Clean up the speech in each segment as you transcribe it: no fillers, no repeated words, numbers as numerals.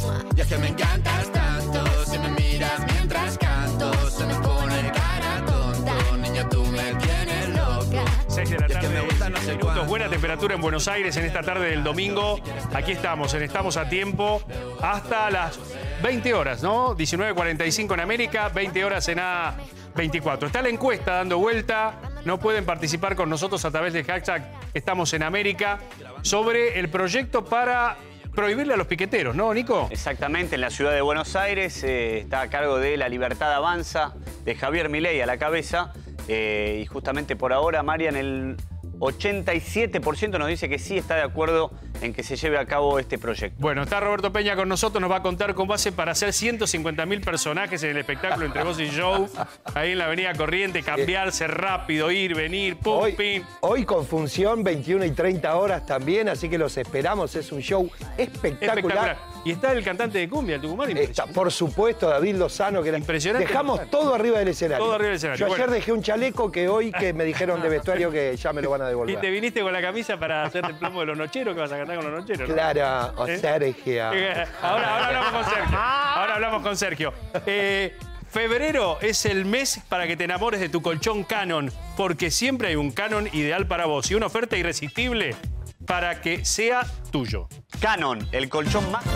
Y es que me encantas tanto, si me miras mientras canto, se me pone cara tonto, niña, tú me tienes loca. 6 de la tarde, me gusta, no sé minutos. cuánto. Buena temperatura en Buenos Aires en esta tarde del domingo. Aquí estamos, en Estamos a Tiempo, hasta las 20 horas, ¿no? 19:45 en América, 20 horas en A24. Está la encuesta dando vuelta. No pueden participar con nosotros a través del hashtag Estamos en América sobre el proyecto para prohibirle a los piqueteros, ¿no, Nico? Exactamente, en la ciudad de Buenos Aires está a cargo de La Libertad Avanza, de Javier Milei a la cabeza. Y justamente por ahora, Marian, el 87% nos dice que sí está de acuerdo en que se lleve a cabo este proyecto. Bueno, está Roberto Peña con nosotros, nos va a contar cómo hace para hacer 150.000 personajes en el espectáculo Entre Vos y Joe, ahí en la Avenida Corriente, cambiarse rápido, ir, venir, pum, pim. Hoy con función 21 y 30 horas también, así que los esperamos. Es un show espectacular. Y está el cantante de cumbia, el Tucumán. Está, por supuesto, David Lozano, que era impresionante. Dejamos todo arriba del escenario. Todo arriba del escenario. Yo ayer Bueno. dejé un chaleco que hoy que me dijeron de vestuario que ya me lo van a devolver. ¿Y te viniste con la camisa para hacer el plomo de los nocheros, que vas a cantar con los nocheros, ¿no? Claro, o Sergio. Ahora hablamos con Sergio. Ahora hablamos con Sergio. Febrero es el mes para que te enamores de tu colchón Canon, porque siempre hay un Canon ideal para vos y una oferta irresistible para que sea tuyo. Canon, el colchón más...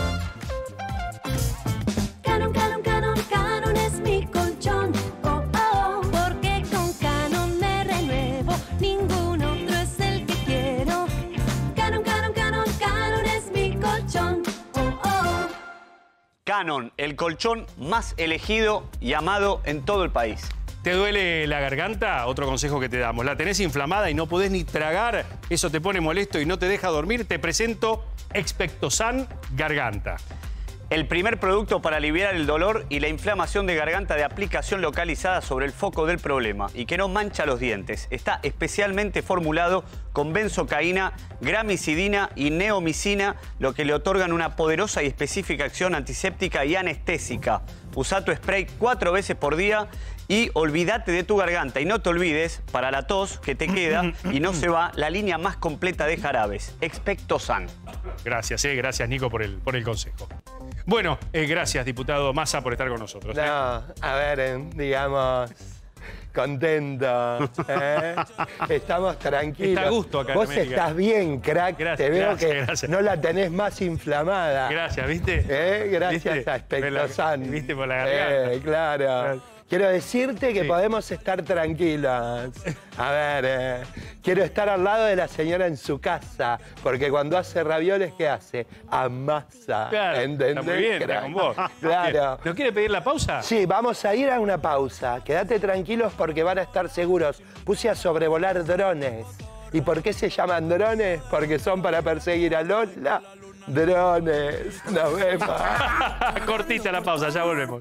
Canon, Canon, Canon, Canon es mi colchón. Oh, oh, porque con Canon me renuevo. Ningún otro es el que quiero. Canon, Canon, Canon, Canon es mi colchón. Oh, oh. Canon, el colchón más elegido y amado en todo el país. ¿Te duele la garganta? Otro consejo que te damos. ¿La tenés inflamada y no podés ni tragar? ¿Eso te pone molesto y no te deja dormir? Te presento Expectosan Garganta. El primer producto para aliviar el dolor y la inflamación de garganta de aplicación localizada sobre el foco del problema y que no mancha los dientes. Está especialmente formulado con benzocaína, gramicidina y neomicina, lo que le otorgan una poderosa y específica acción antiséptica y anestésica. Usa tu spray 4 veces por día y olvídate de tu garganta. Y no te olvides, para la tos que te queda y no se va, la línea más completa de jarabes, Expectosan. Gracias, gracias Nico por el consejo. Bueno, gracias diputado Massa por estar con nosotros. No, a ver, digamos, contento. Estamos tranquilos. Está a gusto acá en Vos América. estás bien, crack. Gracias, Te veo gracias, que gracias. no la tenés más inflamada. Gracias, ¿viste? Gracias ¿Viste? a Expectosan. ¿Viste por la garganta? Claro. Quiero decirte que podemos estar tranquilos. A ver, quiero estar al lado de la señora en su casa, porque cuando hace ravioles, ¿qué hace? Amasa. Claro, ¿Entendés? está muy bien, está con vos. Claro. ¿No quiere pedir la pausa? Sí, vamos a ir a una pausa. Quédate tranquilos porque van a estar seguros. Puse a sobrevolar drones. ¿Y por qué se llaman drones? Porque son para perseguir a Lola. Drones. Nos vemos. Cortita la pausa, ya volvemos.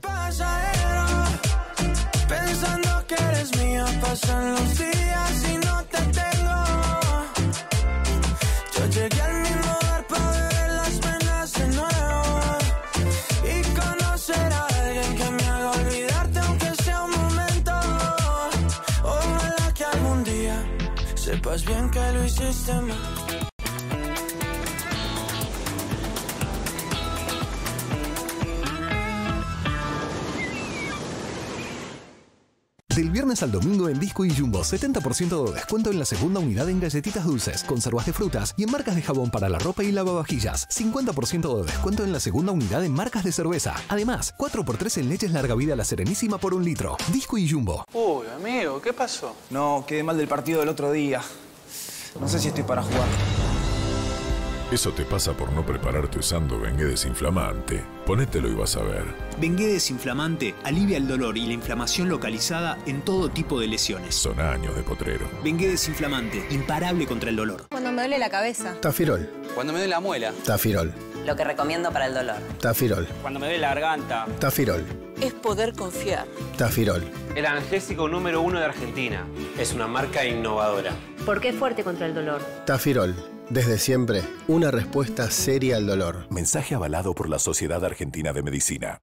Pensando que eres mía, pasan los días y no te tengo. Yo llegué al mismo lugar para beber las penas de nuevo y conocer a alguien que me haga olvidarte aunque sea un momento. Ojalá que algún día sepas bien que lo hiciste mal. Del viernes al domingo en Disco y Jumbo, 70% de descuento en la segunda unidad en galletitas dulces, conservas de frutas y en marcas de jabón para la ropa y lavavajillas. 50% de descuento en la segunda unidad en marcas de cerveza. Además, 4x3 en leches larga vida La Serenísima por 1 litro. Disco y Jumbo. Uy, amigo, ¿qué pasó? No, quedé mal del partido del otro día. No sé si estoy para jugar. Eso te pasa por no prepararte usando Bengué desinflamante. Ponételo y vas a ver. Bengué desinflamante alivia el dolor y la inflamación localizada en todo tipo de lesiones. Son años de potrero. Bengué desinflamante, imparable contra el dolor. Cuando me duele la cabeza. Tafirol. Cuando me duele la muela. Tafirol. Lo que recomiendo para el dolor. Tafirol. Cuando me duele la garganta. Tafirol. Es poder confiar. Tafirol. El analgésico número 1 de Argentina. Es una marca innovadora. Porque es fuerte contra el dolor. Tafirol. Desde siempre, una respuesta seria al dolor. Mensaje avalado por la Sociedad Argentina de Medicina.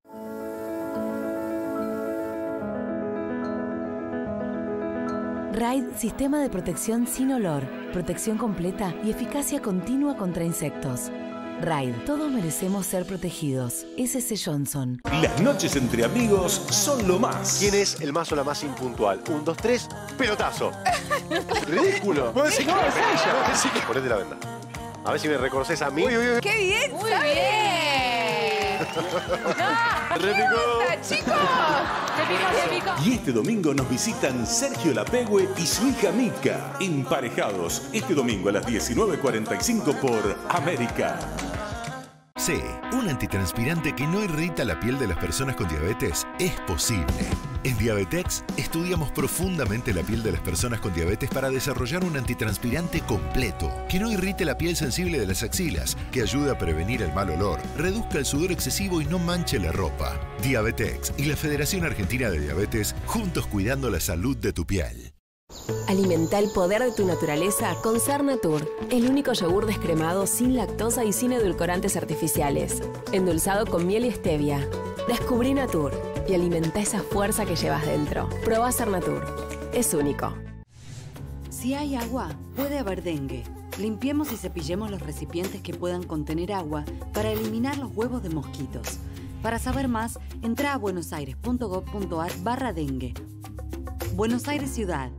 Raid Sistema de Protección sin olor. Protección completa y eficacia continua contra insectos. Raid, todos merecemos ser protegidos. S.C. Johnson. Las noches entre amigos son lo más. ¿Quién es el más o la más impuntual? 1, 2, 3, pelotazo. Ridículo. Vos decís que no, es ella. Ponete la venda. A ver si me reconoces a mí. ¡Qué bien! ¡Muy bien! ¡Repicó! ¡Chicos! ¡Repicó! Y este domingo nos visitan Sergio Lapegüe y su hija Mica, emparejados. Este domingo a las 19:45 por América. C. Un antitranspirante que no irrita la piel de las personas con diabetes es posible. En Diabetex estudiamos profundamente la piel de las personas con diabetes para desarrollar un antitranspirante completo que no irrite la piel sensible de las axilas, que ayude a prevenir el mal olor, reduzca el sudor excesivo y no manche la ropa. Diabetex y la Federación Argentina de Diabetes, juntos cuidando la salud de tu piel. Alimenta el poder de tu naturaleza con Cernatur, el único yogur descremado sin lactosa y sin edulcorantes artificiales, endulzado con miel y stevia. Descubrí Natur y alimenta esa fuerza que llevas dentro. Proba Cernatur. Es único. Si hay agua, puede haber dengue. Limpiemos y cepillemos los recipientes que puedan contener agua para eliminar los huevos de mosquitos. Para saber más, entra a buenosaires.gov.ar/dengue. Buenos Aires Ciudad.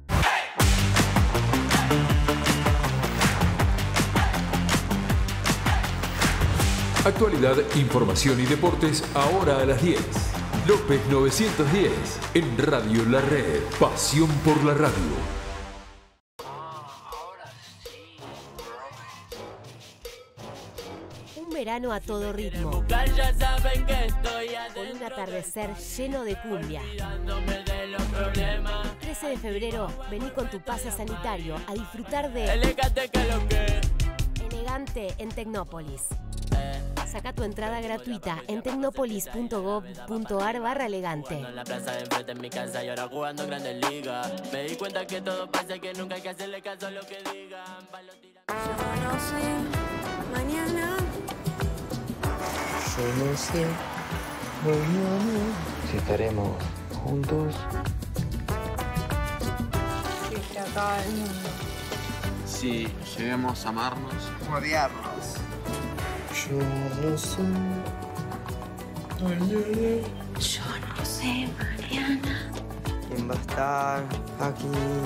Actualidad, información y deportes ahora a las 10. López 910 en Radio La Red. Pasión por la radio. Un verano a todo ritmo. Con un atardecer lleno de cumbia. El 13 de febrero, vení con tu pase sanitario a disfrutar de Elegante en Tecnópolis. Saca tu entrada gratuita en tecnopolis.gov.ar/elegante. La plaza de enfrente en mi casa y ahora jugando en Grandes Ligas. Me di cuenta que todo pasa, que nunca hay que hacerle caso a lo que digan. Yo no sé mañana. Yo no sé mañana si estaremos juntos. Si se acaba el mundo. Si lleguemos a amarnos. Odiarnos. Yo no sé mañana. Yo no sé mañana. ¿Quién va a estar aquí?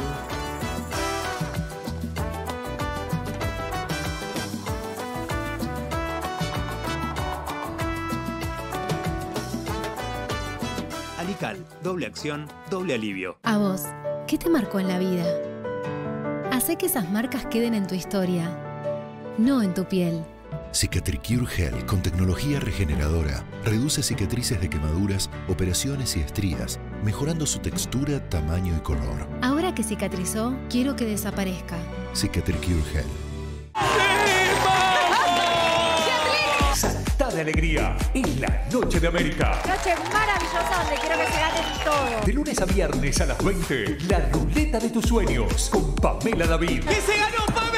Alical, doble acción, doble alivio. A vos, ¿qué te marcó en la vida? Hacé que esas marcas queden en tu historia, no en tu piel. Cicatricure Gel con tecnología regeneradora reduce cicatrices de quemaduras, operaciones y estrías, mejorando su textura, tamaño y color. Ahora que cicatrizó, quiero que desaparezca. Cicatricure Gel. Saltá de alegría en la Noche de América. Noche maravillosa donde quiero que se ganen todo. De lunes a viernes a las 20, la ruleta de tus sueños con Pamela David. ¿Qué se ganó, Pame?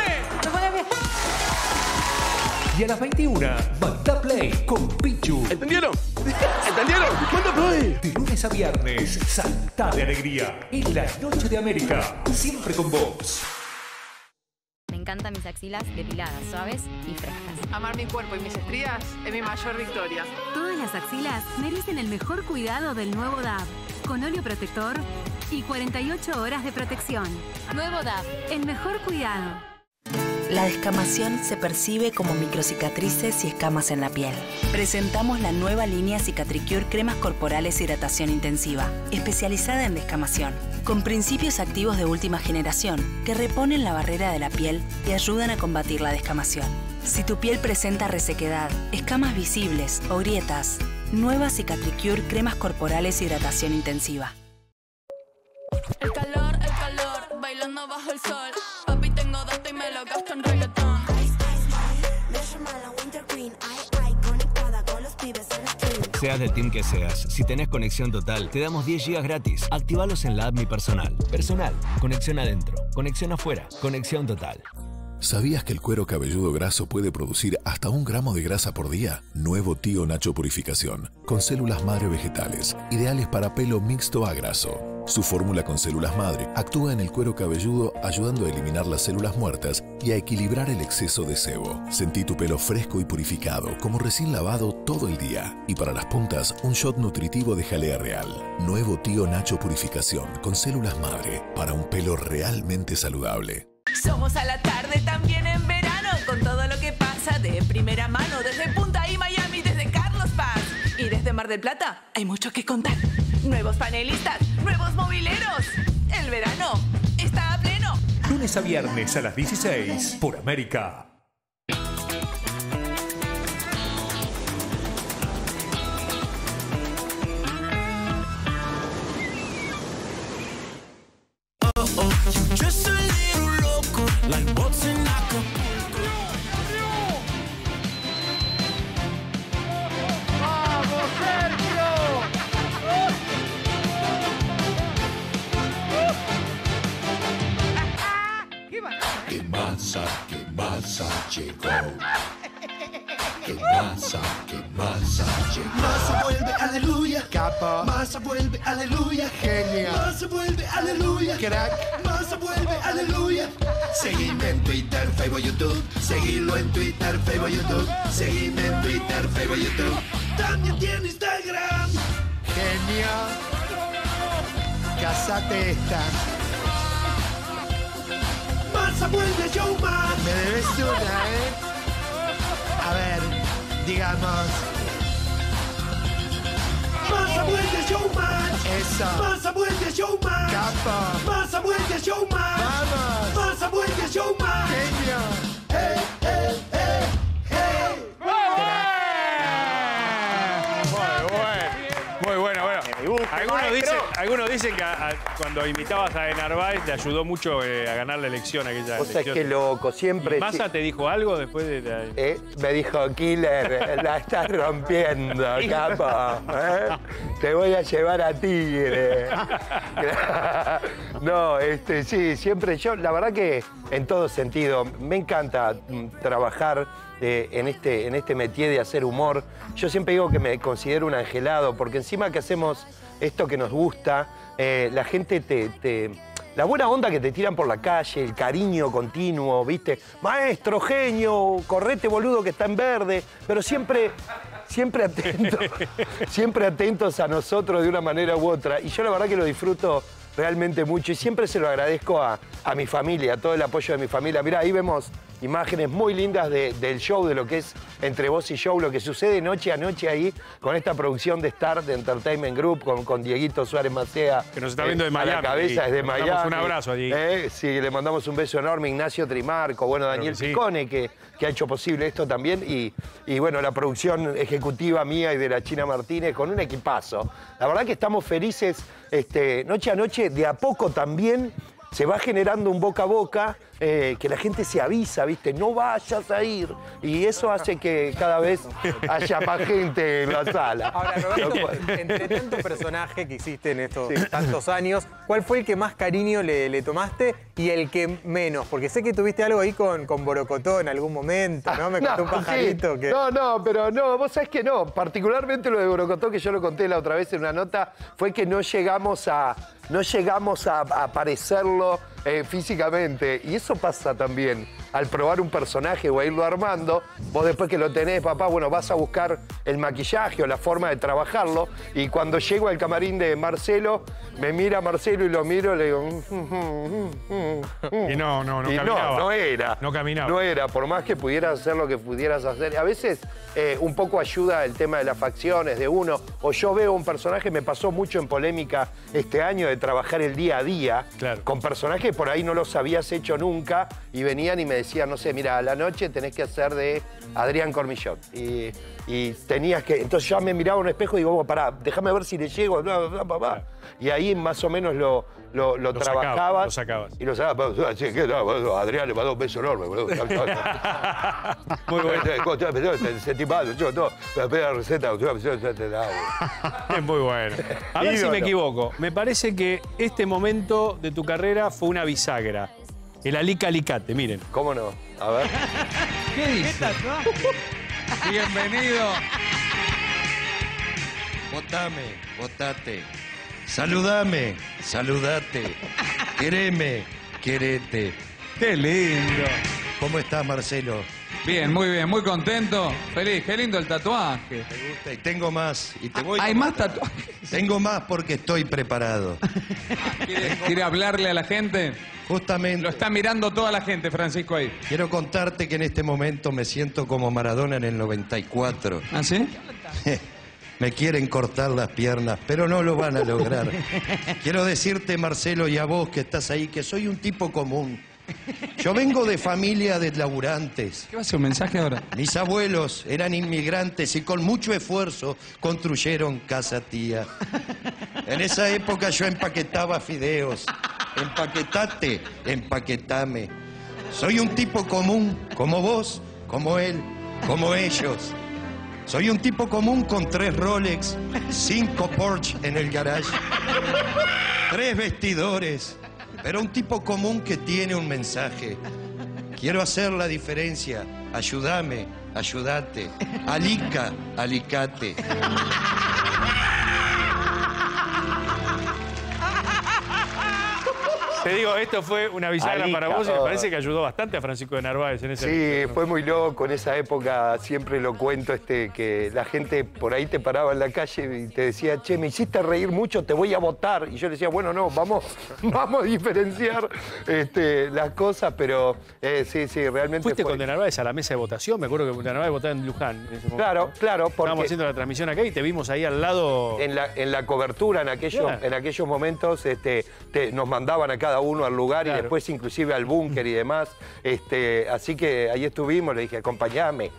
Y a las 21, Manda Play con Pichu. ¿Entendieron? ¿Entendieron? ¿Manda Play? De lunes a viernes, saltá de alegría en la Noche de América. Siempre con vos. Me encantan mis axilas depiladas, suaves y frescas. Amar mi cuerpo y mis estrías es mi mayor victoria. Todas las axilas merecen el mejor cuidado del nuevo DAV, con óleo protector y 48 horas de protección. Nuevo DAV, el mejor cuidado. La descamación se percibe como microcicatrices y escamas en la piel. Presentamos la nueva línea Cicatricure Cremas Corporales Hidratación Intensiva, especializada en descamación, con principios activos de última generación que reponen la barrera de la piel y ayudan a combatir la descamación. Si tu piel presenta resequedad, escamas visibles o grietas, nueva Cicatricure Cremas Corporales Hidratación Intensiva. El calor, bailando bajo el sol. Papi, tengo dato y me lo gasto en reggaetón. Seas del team que seas, si tenés conexión total, te damos 10 GB gratis. Activalos en la app Mi Personal. Personal, conexión adentro, conexión afuera, conexión total. ¿Sabías que el cuero cabelludo graso puede producir hasta 1 gramo de grasa por día? Nuevo Tío Nacho Purificación, con células madre vegetales, ideales para pelo mixto a graso. Su fórmula con células madre actúa en el cuero cabelludo ayudando a eliminar las células muertas y a equilibrar el exceso de sebo. Sentí tu pelo fresco y purificado, como recién lavado todo el día. Y para las puntas, un shot nutritivo de jalea real. Nuevo Tío Nacho Purificación con células madre para un pelo realmente saludable. Somos a la tarde también en verano, con todo lo que pasa de primera mano, desde Punta y Miami, desde Carlos Paz y desde Mar del Plata. Hay mucho que contar. Nuevos panelistas, nuevos mobileros. El verano está a pleno. Lunes a viernes a las 16 por América. Llegó. Que masa llegó. Masa vuelve, aleluya. Capa. Masa vuelve, aleluya. Genia. Masa vuelve, aleluya. Crack. Masa vuelve, aleluya. Seguime en Twitter, Facebook, YouTube. Seguilo en Twitter, Facebook, YouTube. Seguime en Twitter, Facebook, YouTube. También tiene Instagram. Genia. Casate esta. Masa vuelve, showman. Me debes una, A ver, digamos. Masa vuelve, showman. Eso. Masa vuelve, showman. Capo. Masa vuelve, showman. Vamos. Masa vuelve, showman. Genio. Hey, hey, hey, hey. Muy bueno. Algunos dicen que cuando imitabas a Narváez te ayudó mucho a ganar la elección aquella. O sea, qué loco, siempre. ¿Y Massa te dijo algo después de me dijo, Killer, la estás rompiendo, capo. Te voy a llevar a Tigre. No, sí, siempre yo, la verdad que en todo sentido, me encanta trabajar en este métier de hacer humor. Yo siempre digo que me considero un angelado, porque encima que hacemos esto que nos gusta, la gente la buena onda que te tiran por la calle, el cariño continuo, ¿viste? Maestro, genio, correte, boludo, que está en verde, pero siempre atentos a nosotros de una manera u otra. Y yo la verdad que lo disfruto realmente mucho y siempre se lo agradezco a mi familia, a todo el apoyo de mi familia. Mirá, ahí vemos imágenes muy lindas del show, de lo que es Entre Vos y Show, lo que sucede noche a noche ahí con esta producción de Star, de Entertainment Group, con Dieguito Suárez Macea. Que nos está viendo de Miami. A la cabeza, desde Miami. Le mandamos un abrazo allí. Sí, le mandamos un beso enorme. Ignacio Trimarco, bueno, Daniel Picone, que ha hecho posible esto también. Y bueno, la producción ejecutiva mía y de la China Martínez, con un equipazo. La verdad que estamos felices noche a noche, de a poco también. Se va generando un boca a boca, que la gente se avisa, ¿viste? No vayas a ir. Y eso hace que cada vez haya más gente en la sala. Ahora, Roberto, entre tantos personajes que hiciste en estos tantos años, ¿cuál fue el que más cariño le tomaste y el que menos? Porque sé que tuviste algo ahí con Borocotó en algún momento, ¿no? Me contó un pajarito que... pero vos sabés que no. Particularmente lo de Borocotó, que yo lo conté la otra vez en una nota, fue que no llegamos a parecerlo físicamente. Y eso pasa también. Al probar un personaje o a irlo armando, vos después que lo tenés, papá, bueno, vas a buscar el maquillaje o la forma de trabajarlo. Y cuando llego al camarín de Marcelo, me mira Marcelo y lo miro y le digo... Y no caminaba. No era. No caminaba. No era, por más que pudieras hacer lo que pudieras hacer. A veces un poco ayuda el tema de las facciones de uno. O yo veo un personaje, me pasó mucho en polémica este año de trabajar el día a día con personajes por ahí no los habías hecho nunca y venían y me decían, no sé, mira, a la noche tenés que hacer de Adrián Cormillón. Y tenías que... Entonces yo me miraba a un espejo y digo, pará, déjame ver si le llego. Y ahí más o menos lo trabajabas. Lo sacabas. Y lo sacabas. Adrián le mandó un beso enorme, boludo. Muy bueno. La receta. Es muy bueno. A ver si me equivoco. Me parece que este momento de tu carrera fue una bisagra. El alicate, miren. ¿Cómo no? A ver. ¿Qué dice? Bienvenido. Votame, votate. Saludame, saludate. Quereme, querete. Qué lindo. ¿Cómo estás, Marcelo? Bien, muy contento. Feliz, qué lindo el tatuaje. Me gusta y tengo más. Y te voy ¿Hay más tatuajes? Tengo más porque estoy preparado. ¿Quiere hablarle a la gente? Justamente. Lo está mirando toda la gente, Francisco, ahí. Quiero contarte que en este momento me siento como Maradona en el 94. ¿Ah, sí? Me quieren cortar las piernas, pero no lo van a lograr. Quiero decirte, Marcelo, y a vos que estás ahí, que soy un tipo común. Yo vengo de familia de laburantes. ¿Qué va a ser un mensaje ahora? Mis abuelos eran inmigrantes y con mucho esfuerzo construyeron casa tía. En esa época yo empaquetaba fideos. Empaquetate, empaquetame. Soy un tipo común, como vos, como él, como ellos. Soy un tipo común con 3 Rolex, 5 Porsche en el garage, 3 vestidores, pero un tipo común que tiene un mensaje. Quiero hacer la diferencia. Ayúdame, ayúdate. Alica, alicate. Te digo, esto fue una bisagra para vos y me parece que ayudó bastante a Francisco de Narváez en ese Sí, fue muy loco. En esa época siempre lo cuento, que la gente por ahí te paraba en la calle y te decía, che, me hiciste reír mucho, te voy a votar. Y yo le decía, bueno, no, vamos a diferenciar las cosas, pero sí, realmente Fuiste con de Narváez a la mesa de votación, me acuerdo que de Narváez votaba en Luján en ese momento. Claro, porque estábamos haciendo la transmisión acá y te vimos ahí al lado. En la cobertura, en aquellos momentos, nos mandaban a cada uno al lugar y después inclusive al búnker y demás. Así que ahí estuvimos, le dije, acompañate,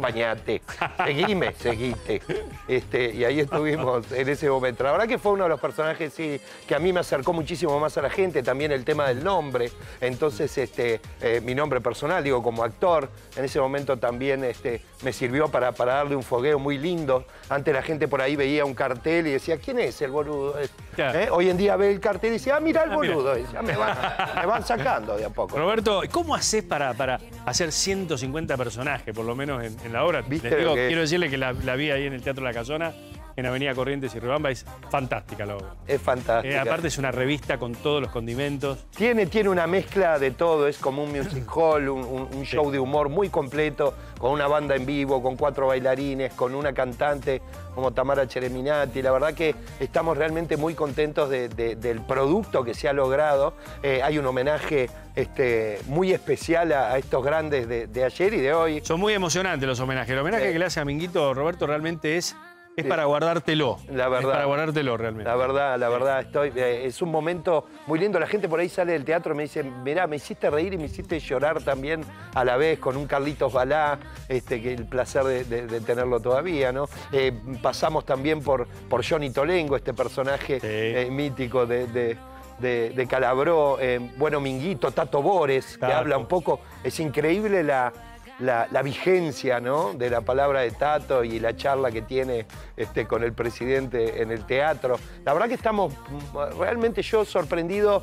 seguite. Y ahí estuvimos en ese momento. La verdad que fue uno de los personajes que a mí me acercó muchísimo más a la gente, también el tema del nombre. Entonces, mi nombre personal, digo, como actor, en ese momento también me sirvió para darle un fogueo muy lindo. Antes la gente por ahí veía un cartel y decía, ¿quién es el boludo? Hoy en día ve el cartel y dice, mirá el boludo. Ya me van sacando de a poco. Roberto, ¿cómo haces para hacer 150 personajes, por lo menos en la obra? Quiero decirle que la vi ahí en el Teatro La Casona, en Avenida Corrientes y Riobamba, es fantástica la obra. Es fantástica. Aparte es una revista con todos los condimentos. Tiene una mezcla de todo, es como un music hall, un show de humor muy completo, con una banda en vivo, con 4 bailarines, con una cantante como Tamara Chereminati. La verdad que estamos realmente muy contentos del producto que se ha logrado. Hay un homenaje muy especial a estos grandes de ayer y de hoy. Son muy emocionantes los homenajes. El homenaje que le hace a Minguito, Roberto, realmente es para guardártelo. La verdad. Es para guardártelo realmente. La verdad, es un momento muy lindo. La gente por ahí sale del teatro y me dice, mirá, me hiciste reír y me hiciste llorar también a la vez con un Carlitos Balá, que el placer de tenerlo todavía, ¿no? Pasamos también por Johnny Tolengo, este personaje mítico de Calabró, bueno, Minguito, Tato Bores, que habla un poco. Es increíble la vigencia, ¿no?, de la palabra de Tato y la charla que tiene con el presidente en el teatro. La verdad que estamos realmente yo sorprendido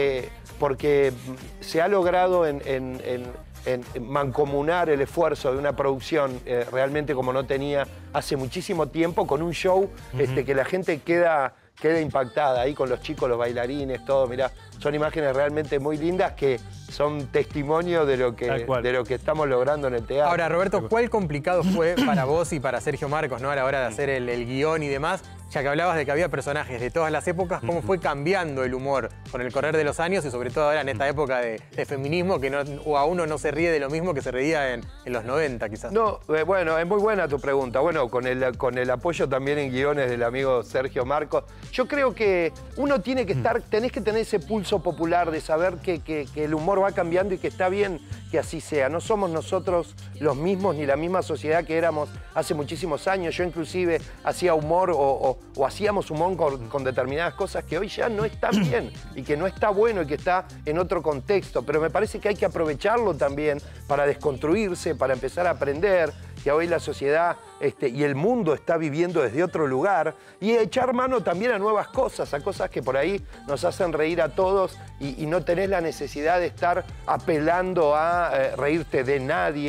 porque se ha logrado en mancomunar el esfuerzo de una producción realmente como no tenía hace muchísimo tiempo, con un show que la gente queda impactada ahí con los chicos, los bailarines, todo. Mirá, son imágenes realmente muy lindas que son testimonio de lo que estamos logrando en el teatro. Ahora, Roberto, ¿cuál complicado fue para vos y para Sergio Marcos, ¿no?, a la hora de hacer el guión y demás? Ya que hablabas de que había personajes de todas las épocas, ¿cómo fue cambiando el humor con el correr de los años y sobre todo ahora en esta época de feminismo que a uno no se ríe de lo mismo que se reía en los 90 quizás? No, bueno, es muy buena tu pregunta. Bueno, con el apoyo también en guiones del amigo Sergio Marcos, yo creo que uno tiene que tenés que tener ese pulso popular de saber que el humor va cambiando y que está bien que así sea. No somos nosotros los mismos ni la misma sociedad que éramos hace muchísimos años. Yo inclusive hacía humor o hacíamos humor con determinadas cosas que hoy ya no están bien y que no está bueno y que está en otro contexto. Pero me parece que hay que aprovecharlo también para desconstruirse, para empezar a aprender que hoy la sociedad y el mundo está viviendo desde otro lugar y echar mano también a nuevas cosas, a cosas que por ahí nos hacen reír a todos y no tenés la necesidad de estar apelando a reírte de nadie,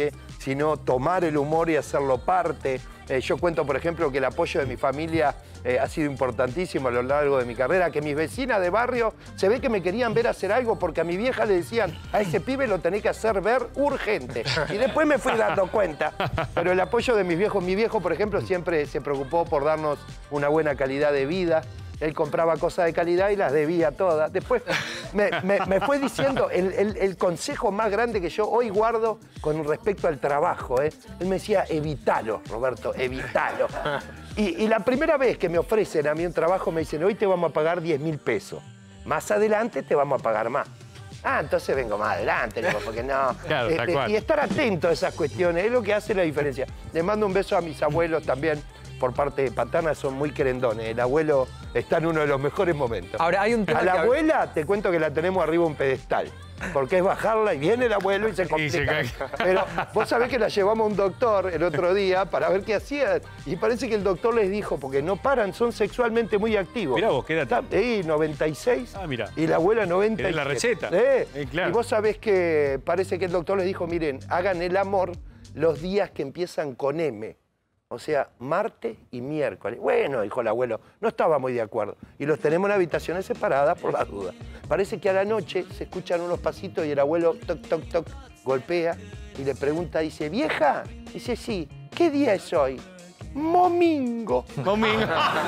sino tomar el humor y hacerlo parte. Yo cuento, por ejemplo, que el apoyo de mi familia ha sido importantísimo a lo largo de mi carrera, que mis vecinas de barrio se ve que me querían ver hacer algo porque a mi vieja le decían, a ese pibe lo tenés que hacer ver urgente. Y después me fui dando cuenta. Pero el apoyo de mis viejos, mi viejo, por ejemplo, siempre se preocupó por darnos una buena calidad de vida. Él compraba cosas de calidad y las debía todas. Después me fue diciendo el consejo más grande que yo hoy guardo con respecto al trabajo. Él me decía, evitalo, Roberto, evitalo. Y la primera vez que me ofrecen a mí un trabajo me dicen, hoy te vamos a pagar 10.000 pesos. Más adelante te vamos a pagar más. Ah, entonces vengo más adelante, porque no. Claro, y estar atento a esas cuestiones es lo que hace la diferencia. Le mando un beso a mis abuelos también. Por parte paterna son muy querendones. El abuelo está en uno de los mejores momentos. Ahora, hay un tema a la abuela te cuento que la tenemos arriba un pedestal. Porque es bajarla y viene el abuelo y se complica. Pero vos sabés que la llevamos a un doctor el otro día para ver qué hacía. Y parece que el doctor les dijo, porque no paran, son sexualmente muy activos. Mirá vos, ¿qué edad? 96. Ah, mirá. Y la abuela 90. Tenés la receta. Claro. Y vos sabés que parece que el doctor les dijo, miren, hagan el amor los días que empiezan con M. O sea, martes y miércoles. Bueno, dijo el abuelo, no estaba muy de acuerdo. Y los tenemos en habitaciones separadas por las dudas. Parece que a la noche se escuchan unos pasitos y el abuelo, toc, toc, toc, golpea y le pregunta, dice, ¿vieja? Dice, sí. ¿Qué día es hoy? Momingo. Momingo.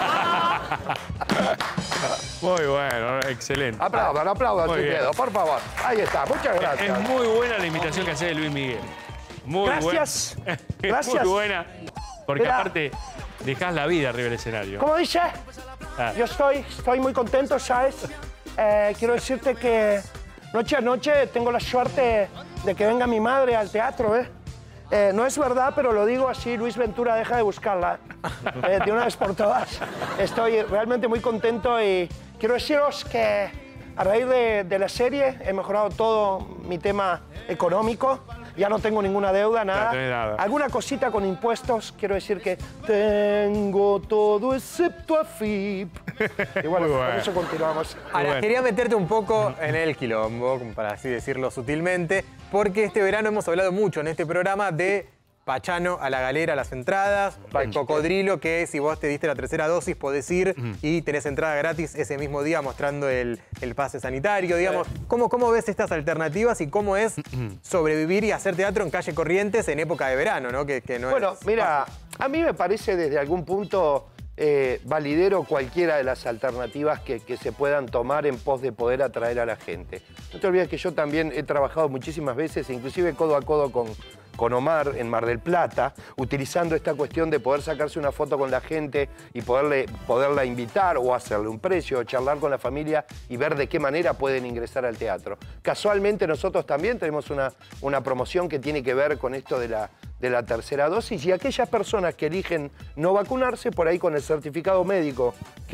Muy bueno, excelente. Aplaudan, Muy sin bien. miedo, por favor. Ahí está, muchas gracias. Es muy buena la imitación que hace de Luis Miguel. Muy Gracias. buena. Gracias. Muy buena. Porque Mira. aparte, dejás la vida arriba del escenario. ¿Cómo dice? Ah. Yo estoy muy contento, ¿sabes? Quiero decirte que noche a noche tengo la suerte de que venga mi madre al teatro, ¿eh? No es verdad, pero lo digo así, Luis Ventura deja de buscarla. De una vez por todas. Estoy realmente muy contento y quiero deciros que a raíz de la serie he mejorado todo mi tema económico. Ya no tengo ninguna deuda, nada. No tenés nada. Alguna cosita con impuestos, quiero decir que tengo todo excepto AFIP. Y bueno, Muy bueno. con eso continuamos. Ahora, quería meterte un poco en el quilombo, como para así decirlo sutilmente, porque este verano hemos hablado mucho en este programa de Pachano a la galera, a las entradas, el cocodrilo, que si vos te diste la tercera dosis podés ir y tenés entrada gratis ese mismo día mostrando el pase sanitario, digamos. ¿Cómo ves estas alternativas y cómo es sobrevivir y hacer teatro en calle Corrientes en época de verano, ¿no? Que no Bueno, es mira, a mí me parece desde algún punto validero cualquiera de las alternativas que se puedan tomar en pos de poder atraer a la gente. No te olvides que yo también he trabajado muchísimas veces, inclusive codo a codo con Omar en Mar del Plata, utilizando esta cuestión de poder sacarse una foto con la gente y poderla invitar o hacerle un precio, o charlar con la familia y ver de qué manera pueden ingresar al teatro. Casualmente nosotros también tenemos una promoción que tiene que ver con esto de la tercera dosis y aquellas personas que eligen no vacunarse, por ahí con el certificado médico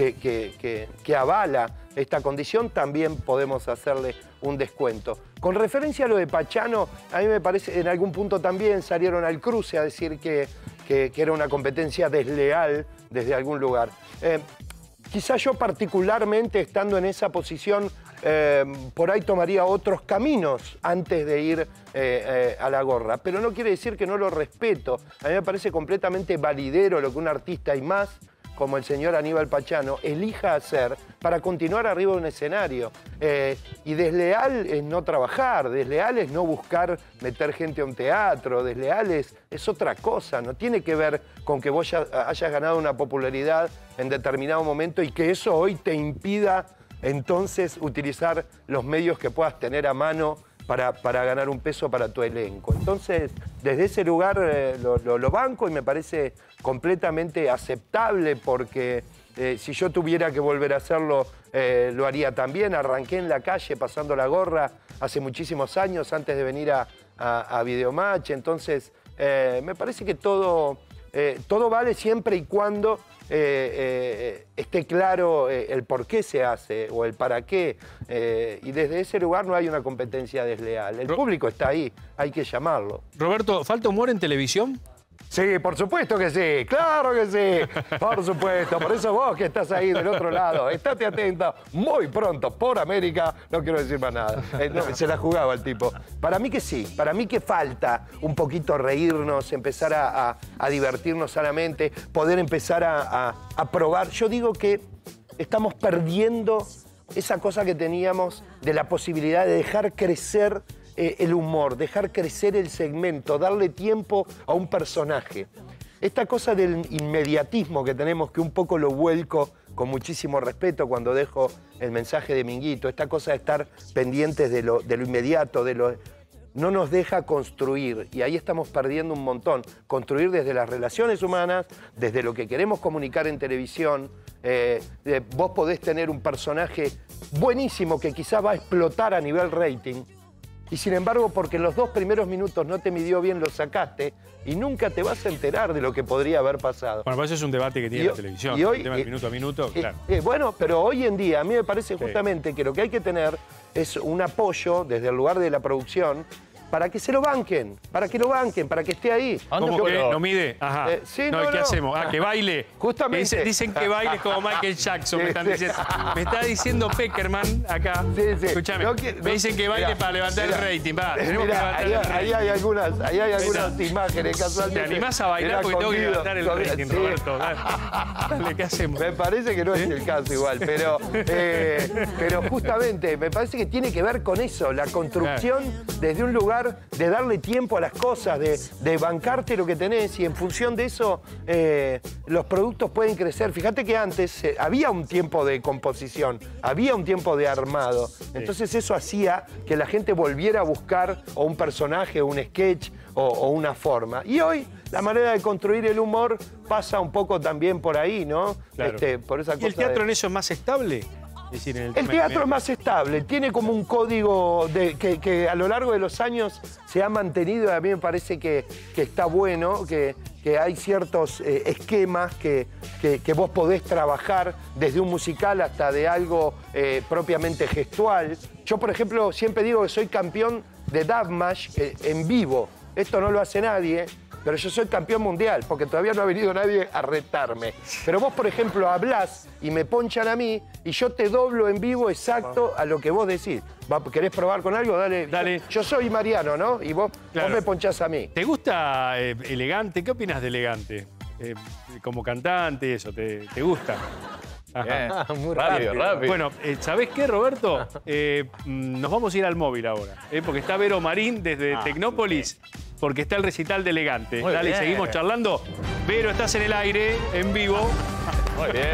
que avala esta condición, también podemos hacerle un descuento. Con referencia a lo de Pachano, a mí me parece, en algún punto también salieron al cruce a decir que era una competencia desleal desde algún lugar. Quizás yo particularmente, estando en esa posición, por ahí tomaría otros caminos antes de ir a la gorra. Pero no quiere decir que no lo respeto. A mí me parece completamente validero lo que un artista y más, como el señor Aníbal Pachano, elija hacer para continuar arriba de un escenario. Y desleal es no trabajar, desleal es no buscar meter gente a un teatro, desleal es otra cosa, no tiene que ver con que vos ya hayas ganado una popularidad en determinado momento y que eso hoy te impida entonces utilizar los medios que puedas tener a mano para ganar un peso para tu elenco. Entonces, desde ese lugar lo banco y me parece completamente aceptable porque si yo tuviera que volver a hacerlo, lo haría también. Arranqué en la calle pasando la gorra hace muchísimos años antes de venir a Videomatch. Entonces, me parece que todo vale siempre y cuando esté claro el por qué se hace o el para qué. Y desde ese lugar no hay una competencia desleal. El público está ahí, hay que llamarlo. Roberto, ¿falta humor en televisión? Sí, por supuesto que sí, claro que sí, por supuesto. Por eso vos que estás ahí del otro lado, estate atenta, muy pronto, por América, no quiero decir más nada. No, se la jugaba el tipo. Para mí que sí, para mí que falta un poquito reírnos, empezar a divertirnos sanamente, poder empezar a probar. Yo digo que estamos perdiendo esa cosa que teníamos de la posibilidad de dejar crecer el humor, dejar crecer el segmento, darle tiempo a un personaje. Esta cosa del inmediatismo que tenemos, que un poco lo vuelco con muchísimo respeto cuando dejo el mensaje de Minguito, esta cosa de estar pendientes de lo inmediato, no nos deja construir, y ahí estamos perdiendo un montón. Construir desde las relaciones humanas, desde lo que queremos comunicar en televisión. Vos podés tener un personaje buenísimo que quizá va a explotar a nivel rating, y sin embargo, porque en los 2 primeros minutos no te midió bien, lo sacaste y nunca te vas a enterar de lo que podría haber pasado. Bueno, eso es un debate que tiene la televisión, y hoy, el tema del minuto a minuto, claro. Bueno, pero hoy en día a mí me parece justamente que lo que hay que tener es un apoyo desde el lugar de la producción para que se lo banquen, para que esté ahí. ¿Cómo que no mide? Ajá. Sí, ¿Qué hacemos? Que baile. Justamente. Dicen que baile como Michael Jackson, me están diciendo. Me está diciendo Peckerman acá. Escúchame. Me dicen que baile para levantar el rating. Tenemos que levantar el rating. Ahí hay algunas imágenes casualmente. ¿Te animás a bailar porque tengo que levantar el rating, Roberto? Dale, ¿qué hacemos? Me parece que no es el caso igual, pero justamente me parece que tiene que ver con eso, la construcción desde un lugar de darle tiempo a las cosas, de bancarte lo que tenés, y en función de eso los productos pueden crecer. Fíjate que antes había un tiempo de composición, había un tiempo de armado. Entonces eso hacía que la gente volviera a buscar o un personaje, o un sketch, o una forma. Y hoy la manera de construir el humor pasa un poco también por ahí, ¿no? Claro. Por esa cosa. ¿Y el teatro en eso es más estable? Es decir, el teatro es más estable, tiene como un código que a lo largo de los años se ha mantenido, y a mí me parece que está bueno, que hay ciertos esquemas que vos podés trabajar desde un musical hasta de algo propiamente gestual. Yo, por ejemplo, siempre digo que soy campeón de Dubmash en vivo. Esto no lo hace nadie. Pero yo soy campeón mundial, porque todavía no ha venido nadie a retarme. Pero vos, por ejemplo, hablás y me ponchan a mí y yo te doblo en vivo exacto a lo que vos decís. ¿Querés probar con algo? Dale. Yo soy Mariano, ¿no? Y vos me ponchás a mí. ¿Te gusta Elegante? ¿Qué opinas de Elegante? Como cantante, eso, ¿te gusta? Muy rápido. Bueno, ¿sabés qué, Roberto? Nos vamos a ir al móvil ahora, porque está Vero Marín desde Tecnópolis, porque está el recital de Elegante. Muy Dale, bien. seguimos charlando. Vero, estás en el aire, en vivo. Muy bien.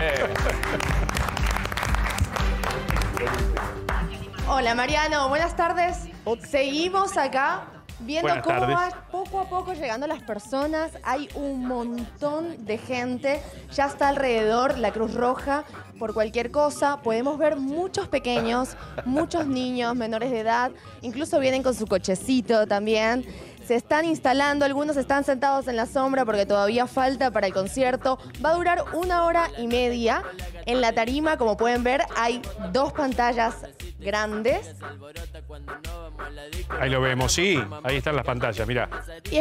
Hola Mariano, buenas tardes. Seguimos acá viendo Buenas cómo tardes. va poco a poco llegando las personas. Hay un montón de gente. Ya está alrededor la Cruz Roja por cualquier cosa. Podemos ver muchos pequeños, muchos niños menores de edad. Incluso vienen con su cochecito también. Se están instalando, algunos están sentados en la sombra porque todavía falta para el concierto. Va a durar 1 hora y media. En la tarima, como pueden ver, hay 2 pantallas grandes. Ahí lo vemos, sí. Ahí están las pantallas, mirá. Y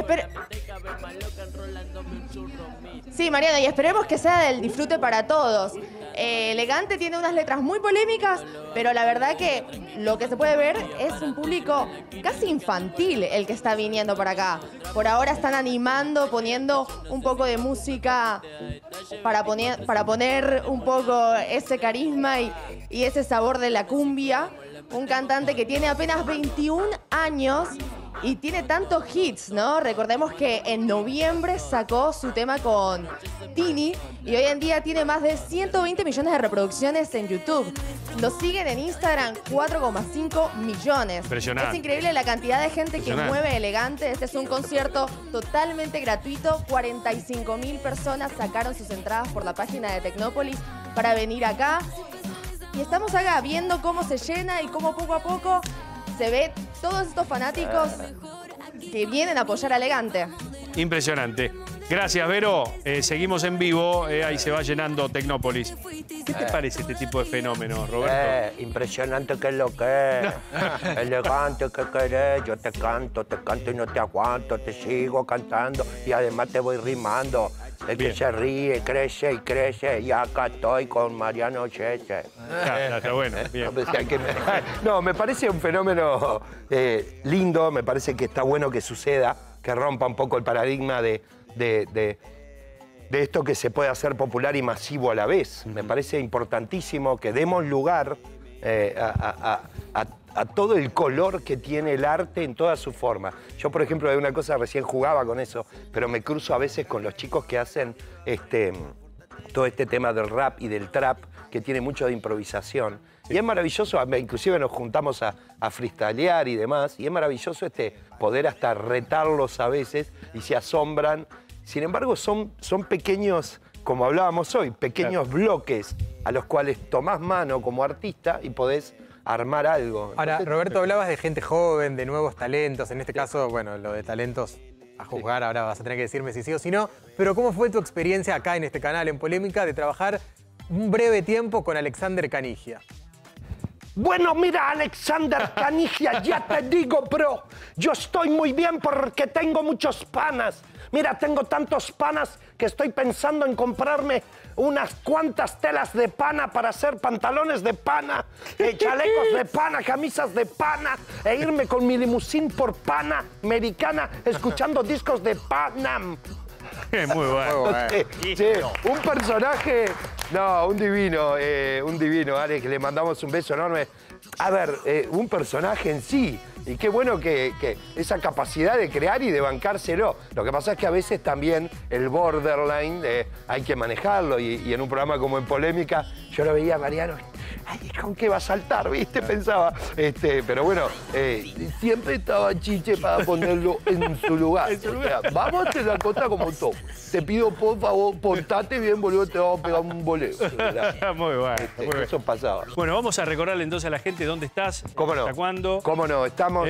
sí, Mariano, y esperemos que sea del disfrute para todos. Elegante tiene unas letras muy polémicas, pero la verdad que lo que se puede ver es un público casi infantil el que está viniendo para acá. Por ahora están animando, poniendo un poco de música para poner un poco ese carisma y ese sabor de la cumbia. Un cantante que tiene apenas 21 años y tiene tantos hits, ¿no? Recordemos que en noviembre sacó su tema con Tini y hoy en día tiene más de 120 millones de reproducciones en YouTube. Lo siguen en Instagram 4,5 millones. Impresionante. Es increíble la cantidad de gente que mueve Elegante. Este es un concierto totalmente gratuito. 45.000 personas sacaron sus entradas por la página de Tecnópolis para venir acá. Y estamos acá viendo cómo se llena y cómo poco a poco se ve todos estos fanáticos que vienen a apoyar a Elegante. Impresionante. Gracias, Vero. Seguimos en vivo. Ahí se va llenando Tecnópolis. ¿Qué te parece este tipo de fenómenos, Roberto? Impresionante que es lo que es. Elegante que querés. Yo te canto y no te aguanto. Te sigo cantando y además te voy rimando. El que se ríe, crece y crece. Y acá estoy con Mariano Chese. Está bueno. Bien. No, me parece un fenómeno lindo. Me parece que está bueno que suceda, que rompa un poco el paradigma de esto que se puede hacer popular y masivo a la vez. Me parece importantísimo que demos lugar a todo el color que tiene el arte en toda su forma. Yo, por ejemplo, de una cosa recién jugaba con eso, pero me cruzo a veces con los chicos que hacen todo este tema del rap y del trap, que tiene mucho de improvisación. Y es maravilloso, inclusive nos juntamos a freestylear y demás, y es maravilloso poder hasta retarlos a veces y se asombran. Sin embargo, son pequeños, como hablábamos hoy, pequeños bloques a los cuales tomás mano como artista y podés armar algo. Ahora, Roberto, hablabas de gente joven, de nuevos talentos. En este caso, bueno, lo de talentos a juzgar, ahora vas a tener que decirme si sí o si no. Pero ¿cómo fue tu experiencia acá en este canal, en Polémica, de trabajar un breve tiempo con Alexander Canigia? Bueno, mira, Alexander Canigia, ya te digo, bro, yo estoy muy bien porque tengo muchos panas. Mira, tengo tantos panas que estoy pensando en comprarme unas cuantas telas de pana para hacer pantalones de pana, chalecos de pana, camisas de pana, e irme con mi limusín por pana americana escuchando discos de Panam. Muy bueno. Sí, un personaje, no, un divino, Alex, le mandamos un beso enorme. A ver, un personaje en sí, y qué bueno que esa capacidad de crear y de bancárselo. Lo que pasa es que a veces también el borderline hay que manejarlo, y en un programa como En Polémica, yo lo veía a Mariano, ay, ¿con qué va a saltar? ¿Viste? Pensaba. Pero bueno, siempre estaba Chiche para ponerlo en su lugar. O sea, vamos a hacer la cosa como todo. Te pido, por favor, portate bien, boludo, te vamos a pegar un boleo. Muy bueno. Eso pasaba. Bueno, vamos a recordarle entonces a la gente dónde estás, ¿Cómo no? hasta cuándo. ¿Cómo no? Estamos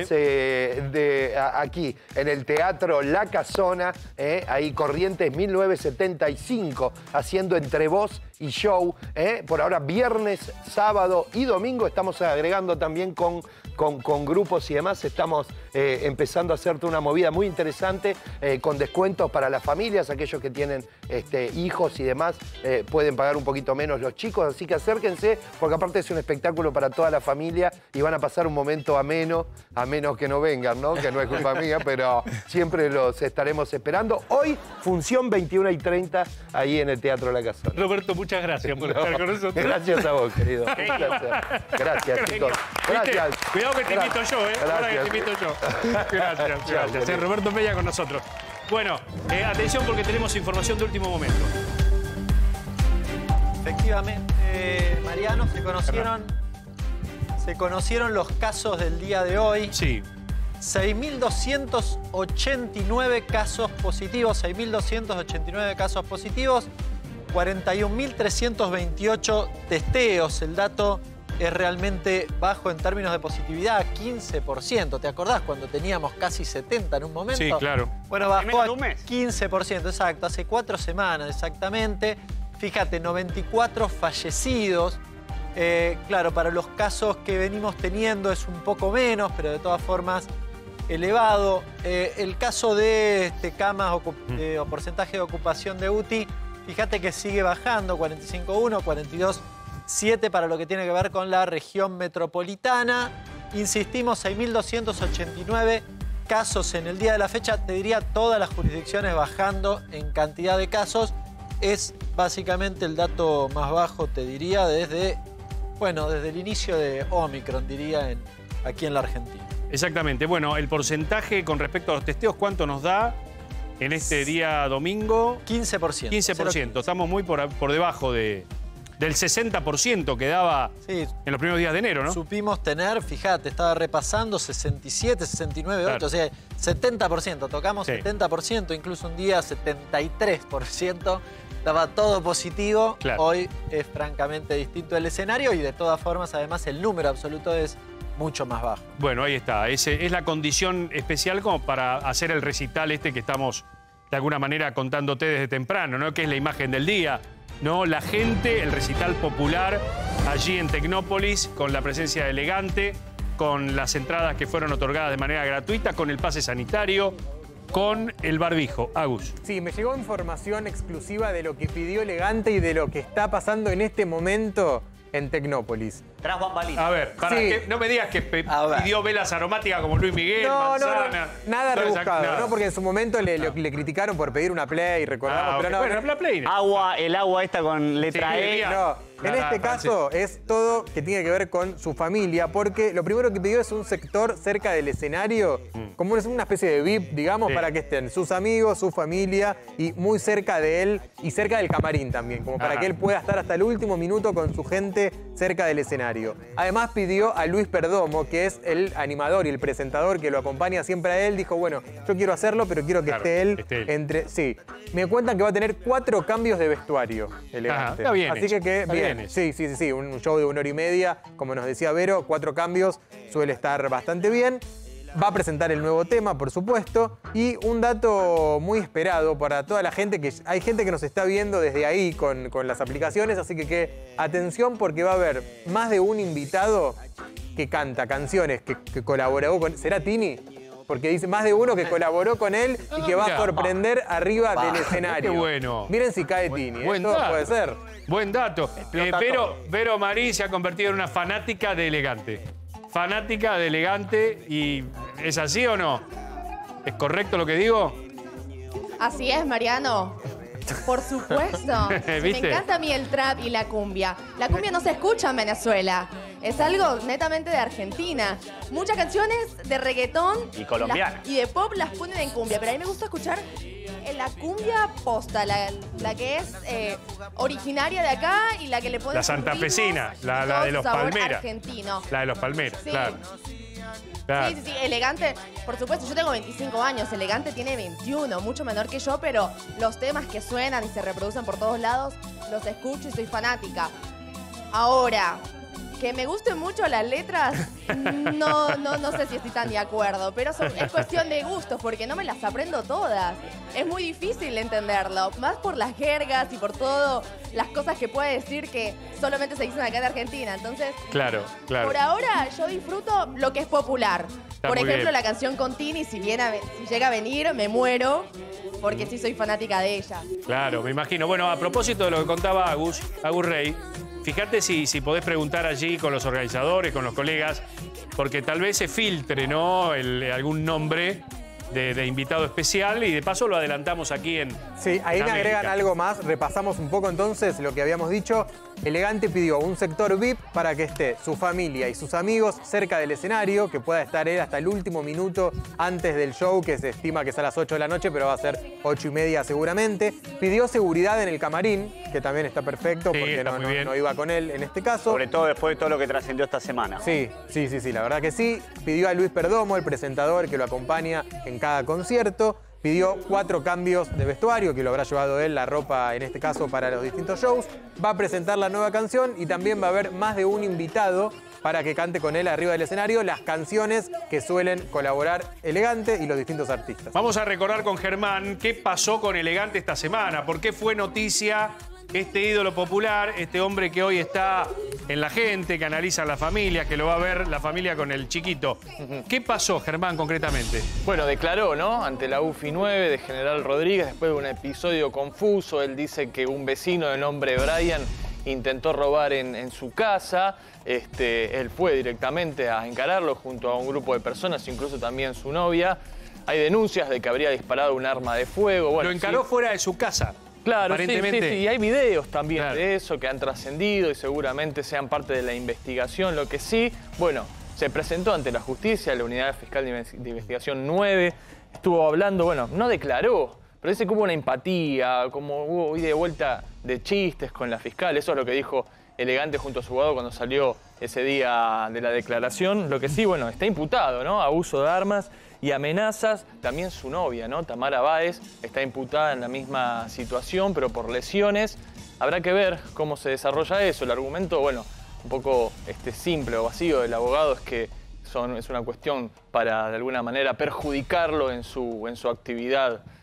aquí, en el Teatro La Casona, ahí Corrientes 1975, haciendo entre voz y show. Por ahora, viernes, sábado y domingo. Estamos agregando también con grupos y demás. Estamos empezando a hacerte una movida muy interesante, con descuentos para las familias. Aquellos que tienen hijos y demás pueden pagar un poquito menos los chicos. Así que acérquense, porque aparte es un espectáculo para toda la familia y van a pasar un momento ameno, a menos que no vengan, ¿no? Que no es culpa mía, pero siempre los estaremos esperando. Hoy, función 21:30, ahí en el Teatro La Casona. Roberto, muchas gracias por estar con nosotros. Gracias a vos, querido. Gracias, chicos. Gracias. Cuidado que te invito yo, Ahora que te invito yo. Gracias. Roberto Mella con nosotros. Bueno, atención porque tenemos información de último momento. Efectivamente, Mariano, se conocieron los casos del día de hoy. Sí. 6.289 casos positivos, 41.328 testeos. El dato es realmente bajo en términos de positividad, 15%. ¿Te acordás cuando teníamos casi 70 en un momento? Sí, claro. Bueno, bajó a 15%, exacto, hace 4 semanas exactamente. Fíjate, 94 fallecidos. Claro, para los casos que venimos teniendo es un poco menos, pero de todas formas elevado. El caso de camas o porcentaje de ocupación de UTI, fíjate que sigue bajando, 45.1, 42.7 para lo que tiene que ver con la región metropolitana. Insistimos, 6.289 casos en el día de la fecha. Te diría todas las jurisdicciones bajando en cantidad de casos. Es básicamente el dato más bajo, te diría, desde el inicio de Omicron, diría, aquí en la Argentina. Exactamente. Bueno, el porcentaje con respecto a los testeos, ¿cuánto nos da en este día domingo? 15%. 15%. Estamos muy por debajo del 60% que daba en los primeros días de enero, ¿no? Supimos tener, fíjate, estaba repasando 67, 69, claro. 8, o sea, 70%. Tocamos 70%, incluso un día 73%. Estaba todo positivo. Claro. Hoy es francamente distinto el escenario y de todas formas, además, el número absoluto es mucho más bajo. Bueno, ahí está. Es la condición especial como para hacer el recital que estamos de alguna manera contándote desde temprano, ¿no? Que es la imagen del día, ¿no? La gente, el recital popular allí en Tecnópolis, con la presencia de Elegante, con las entradas que fueron otorgadas de manera gratuita, con el pase sanitario, con el barbijo. Agus. Sí, me llegó información exclusiva de lo que pidió Elegante y de lo que está pasando en este momento en Tecnópolis. Tras bambalinas. A ver, para que no me digas que pidió velas aromáticas como Luis Miguel, manzana. Nada rebuscado, ¿no? Porque en su momento le criticaron por pedir una Play, recordamos, pero no. Bueno, la Play. El agua esta con letra E. No. En este caso es todo que tiene que ver con su familia, porque lo primero que pidió es un sector cerca del escenario, como una especie de VIP, digamos, para que estén sus amigos, su familia y muy cerca de él y cerca del camarín también, como para que él pueda estar hasta el último minuto con su gente cerca del escenario. Además pidió a Luis Perdomo, que es el animador y el presentador que lo acompaña siempre a él, dijo, bueno, yo quiero hacerlo, pero quiero que esté él entre... Sí, me cuentan que va a tener 4 cambios de vestuario, Elegante. Está bien. Así que bien. Sí, un show de 1 hora y media, como nos decía Vero, 4 cambios, suele estar bastante bien. Va a presentar el nuevo tema, por supuesto, y un dato muy esperado para toda la gente, que hay gente que nos está viendo desde ahí con las aplicaciones, así que atención porque va a haber más de un invitado que canta canciones que colaboró con... ¿Será Tini? Porque dice más de uno que colaboró con él y que va a sorprender arriba del escenario. Qué bueno. Miren si cae Tini. Buen Todo dato. puede ser. Buen dato. Vero Marín se ha convertido en una fanática de Elegante. Fanática de Elegante. ¿Y es así o no? ¿Es correcto lo que digo? Así es, Mariano. Por supuesto. ¿Viste? Me encanta a mí el trap y la cumbia. La cumbia no se escucha en Venezuela. Es algo netamente de Argentina. Muchas canciones de reggaetón y colombiana y de pop las ponen en cumbia, pero a mí me gusta escuchar la cumbia posta, la que es originaria de acá y la que le ponen la santafesina, la de los Palmeras. Argentino. La de los Palmeras, Sí. claro. Sí, Elegante, por supuesto, yo tengo 25 años, Elegante tiene 21, mucho menor que yo, pero los temas que suenan y se reproducen por todos lados, los escucho y soy fanática. Ahora, que me gusten mucho las letras, no sé si estoy tan de acuerdo, pero es cuestión de gustos, porque no me las aprendo todas. Es muy difícil entenderlo, más por las jergas y por todo, las cosas que puede decir que solamente se dicen acá en Argentina. Entonces, claro. por ahora yo disfruto lo que es popular. Está Por muy ejemplo, bien. la canción con Tini, si llega a venir, me muero, porque sí soy fanática de ella. Claro, me imagino. Bueno, a propósito de lo que contaba Agus Rey, fíjate si podés preguntar allí con los organizadores, con los colegas, porque tal vez se filtre, ¿no? algún nombre de invitado especial y de paso lo adelantamos aquí en Sí, ahí en me América. agregan algo más. Repasamos un poco entonces lo que habíamos dicho. Elegante pidió un sector VIP para que esté su familia y sus amigos cerca del escenario, que pueda estar él hasta el último minuto antes del show, que se estima que es a las 8 de la noche, pero va a ser 8 y media seguramente. Pidió seguridad en el camarín, que también está perfecto, Sí, porque está muy bien. no iba con él en este caso. Sobre todo después de todo lo que trascendió esta semana. Sí, la verdad que sí. Pidió a Luis Perdomo, el presentador que lo acompaña en cada concierto. Pidió 4 cambios de vestuario, que lo habrá llevado él, la ropa en este caso para los distintos shows. Va a presentar la nueva canción y también va a haber más de un invitado para que cante con él arriba del escenario las canciones que suelen colaborar Elegante y los distintos artistas. Vamos a recordar con Germán qué pasó con Elegante esta semana, por qué fue noticia este ídolo popular, este hombre que hoy está en la gente, que analiza la familia, que lo va a ver la familia con el chiquito. ¿Qué pasó, Germán, concretamente? Bueno, declaró, ¿no? Ante la UFI 9 de General Rodríguez, después de un episodio confuso. Él dice que un vecino de nombre Brian intentó robar en su casa. Él fue directamente a encararlo junto a un grupo de personas, incluso también su novia. Hay denuncias de que habría disparado un arma de fuego. Bueno, lo encaró fuera de su casa. Claro, aparentemente. sí, y hay videos también de eso que han trascendido y seguramente sean parte de la investigación. Lo que sí, bueno, se presentó ante la justicia, la Unidad Fiscal de Investigación 9, estuvo hablando, bueno, no declaró, pero dice que hubo una empatía, como hubo ida y vuelta de chistes con la fiscal. Eso es lo que dijo Elegante junto a su abogado cuando salió ese día de la declaración. Lo que sí, bueno, está imputado, ¿no? Abuso de armas y amenazas. También su novia, ¿no? Tamara Báez, está imputada en la misma situación, pero por lesiones. Habrá que ver cómo se desarrolla eso. El argumento, bueno, un poco simple o vacío del abogado es que es una cuestión para, de alguna manera, perjudicarlo en su actividad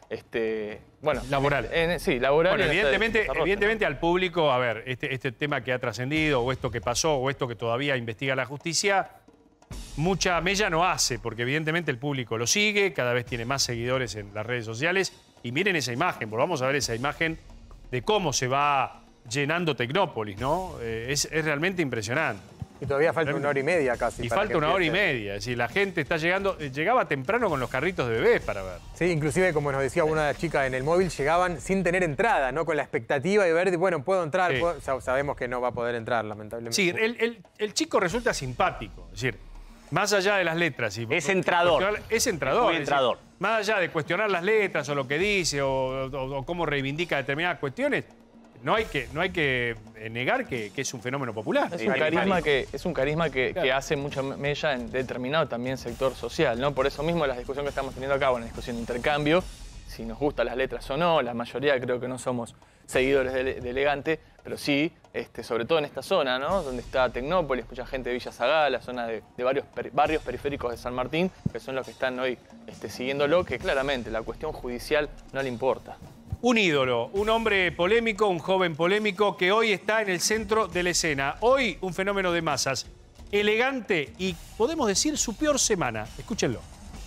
bueno, laboral. Sí, laboral. Bueno, y evidentemente al público, a ver, este tema que ha trascendido, o esto que pasó, o esto que todavía investiga la justicia, mucha mella no hace, porque evidentemente el público lo sigue, cada vez tiene más seguidores en las redes sociales. Y miren esa imagen, volvamos a ver esa imagen de cómo se va llenando Tecnópolis, ¿no? Es realmente impresionante. Y todavía falta 1 hora y media casi. Y falta 1 hora y media. Es decir, la gente está llegando, llegaba temprano con los carritos de bebés para ver. Sí, inclusive, como nos decía una de las chicas en el móvil, llegaban sin tener entrada, ¿no? Con la expectativa de ver, bueno, puedo entrar. Sí. Sabemos que no va a poder entrar, lamentablemente. Sí, el chico resulta simpático. Es decir, más allá de las letras. Es entrador. Es entrador. Muy entrador. Decir, más allá de cuestionar las letras o lo que dice o cómo reivindica determinadas cuestiones, no hay que negar que es un fenómeno popular. Es un carisma que hace mucha mella en determinado también sector social, ¿no? Por eso mismo la discusión que estamos teniendo acá, una discusión de intercambio, si nos gustan las letras o no, la mayoría creo que no somos seguidores de Elegante, pero sí, sobre todo en esta zona, ¿no? Donde está Tecnópolis, mucha gente de Villa Zagala, zona de varios barrios periféricos de San Martín, que son los que están hoy siguiéndolo, que claramente la cuestión judicial no le importa. Un ídolo, un hombre polémico, un joven polémico que hoy está en el centro de la escena. Hoy un fenómeno de masas. Elegante y, podemos decir, su peor semana. Escúchenlo.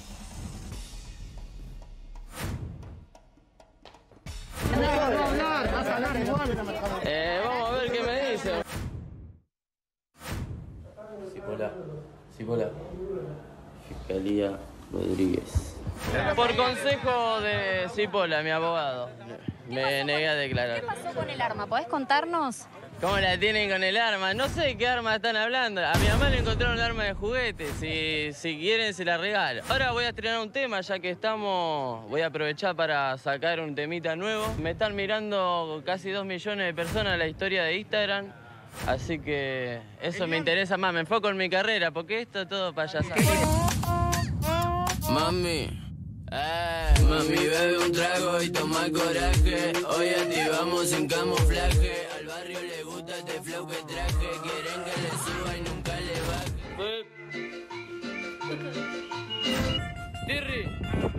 Vamos a ver qué me dice. Cipolla. Fiscalía Rodríguez. Por consejo de Cipolla, mi abogado, me negué a declarar. ¿Qué pasó con el arma? ¿Podés contarnos? ¿Cómo la tienen con el arma? No sé qué arma están hablando. A mi mamá le encontraron un arma de juguete. Si quieren, se la regalo. Ahora voy a estrenar un tema, ya que estamos... Voy a aprovechar para sacar un temita nuevo. Me están mirando casi 2 millones de personas la historia de Instagram. Así que eso me interesa más. Me enfoco en mi carrera, porque esto es todo payasada. Mami, bebe un trago y toma coraje. Hoy activamos sin camuflaje. Al barrio le gusta este flow que traje. Quieren que le suba y nunca le baje. Tirri.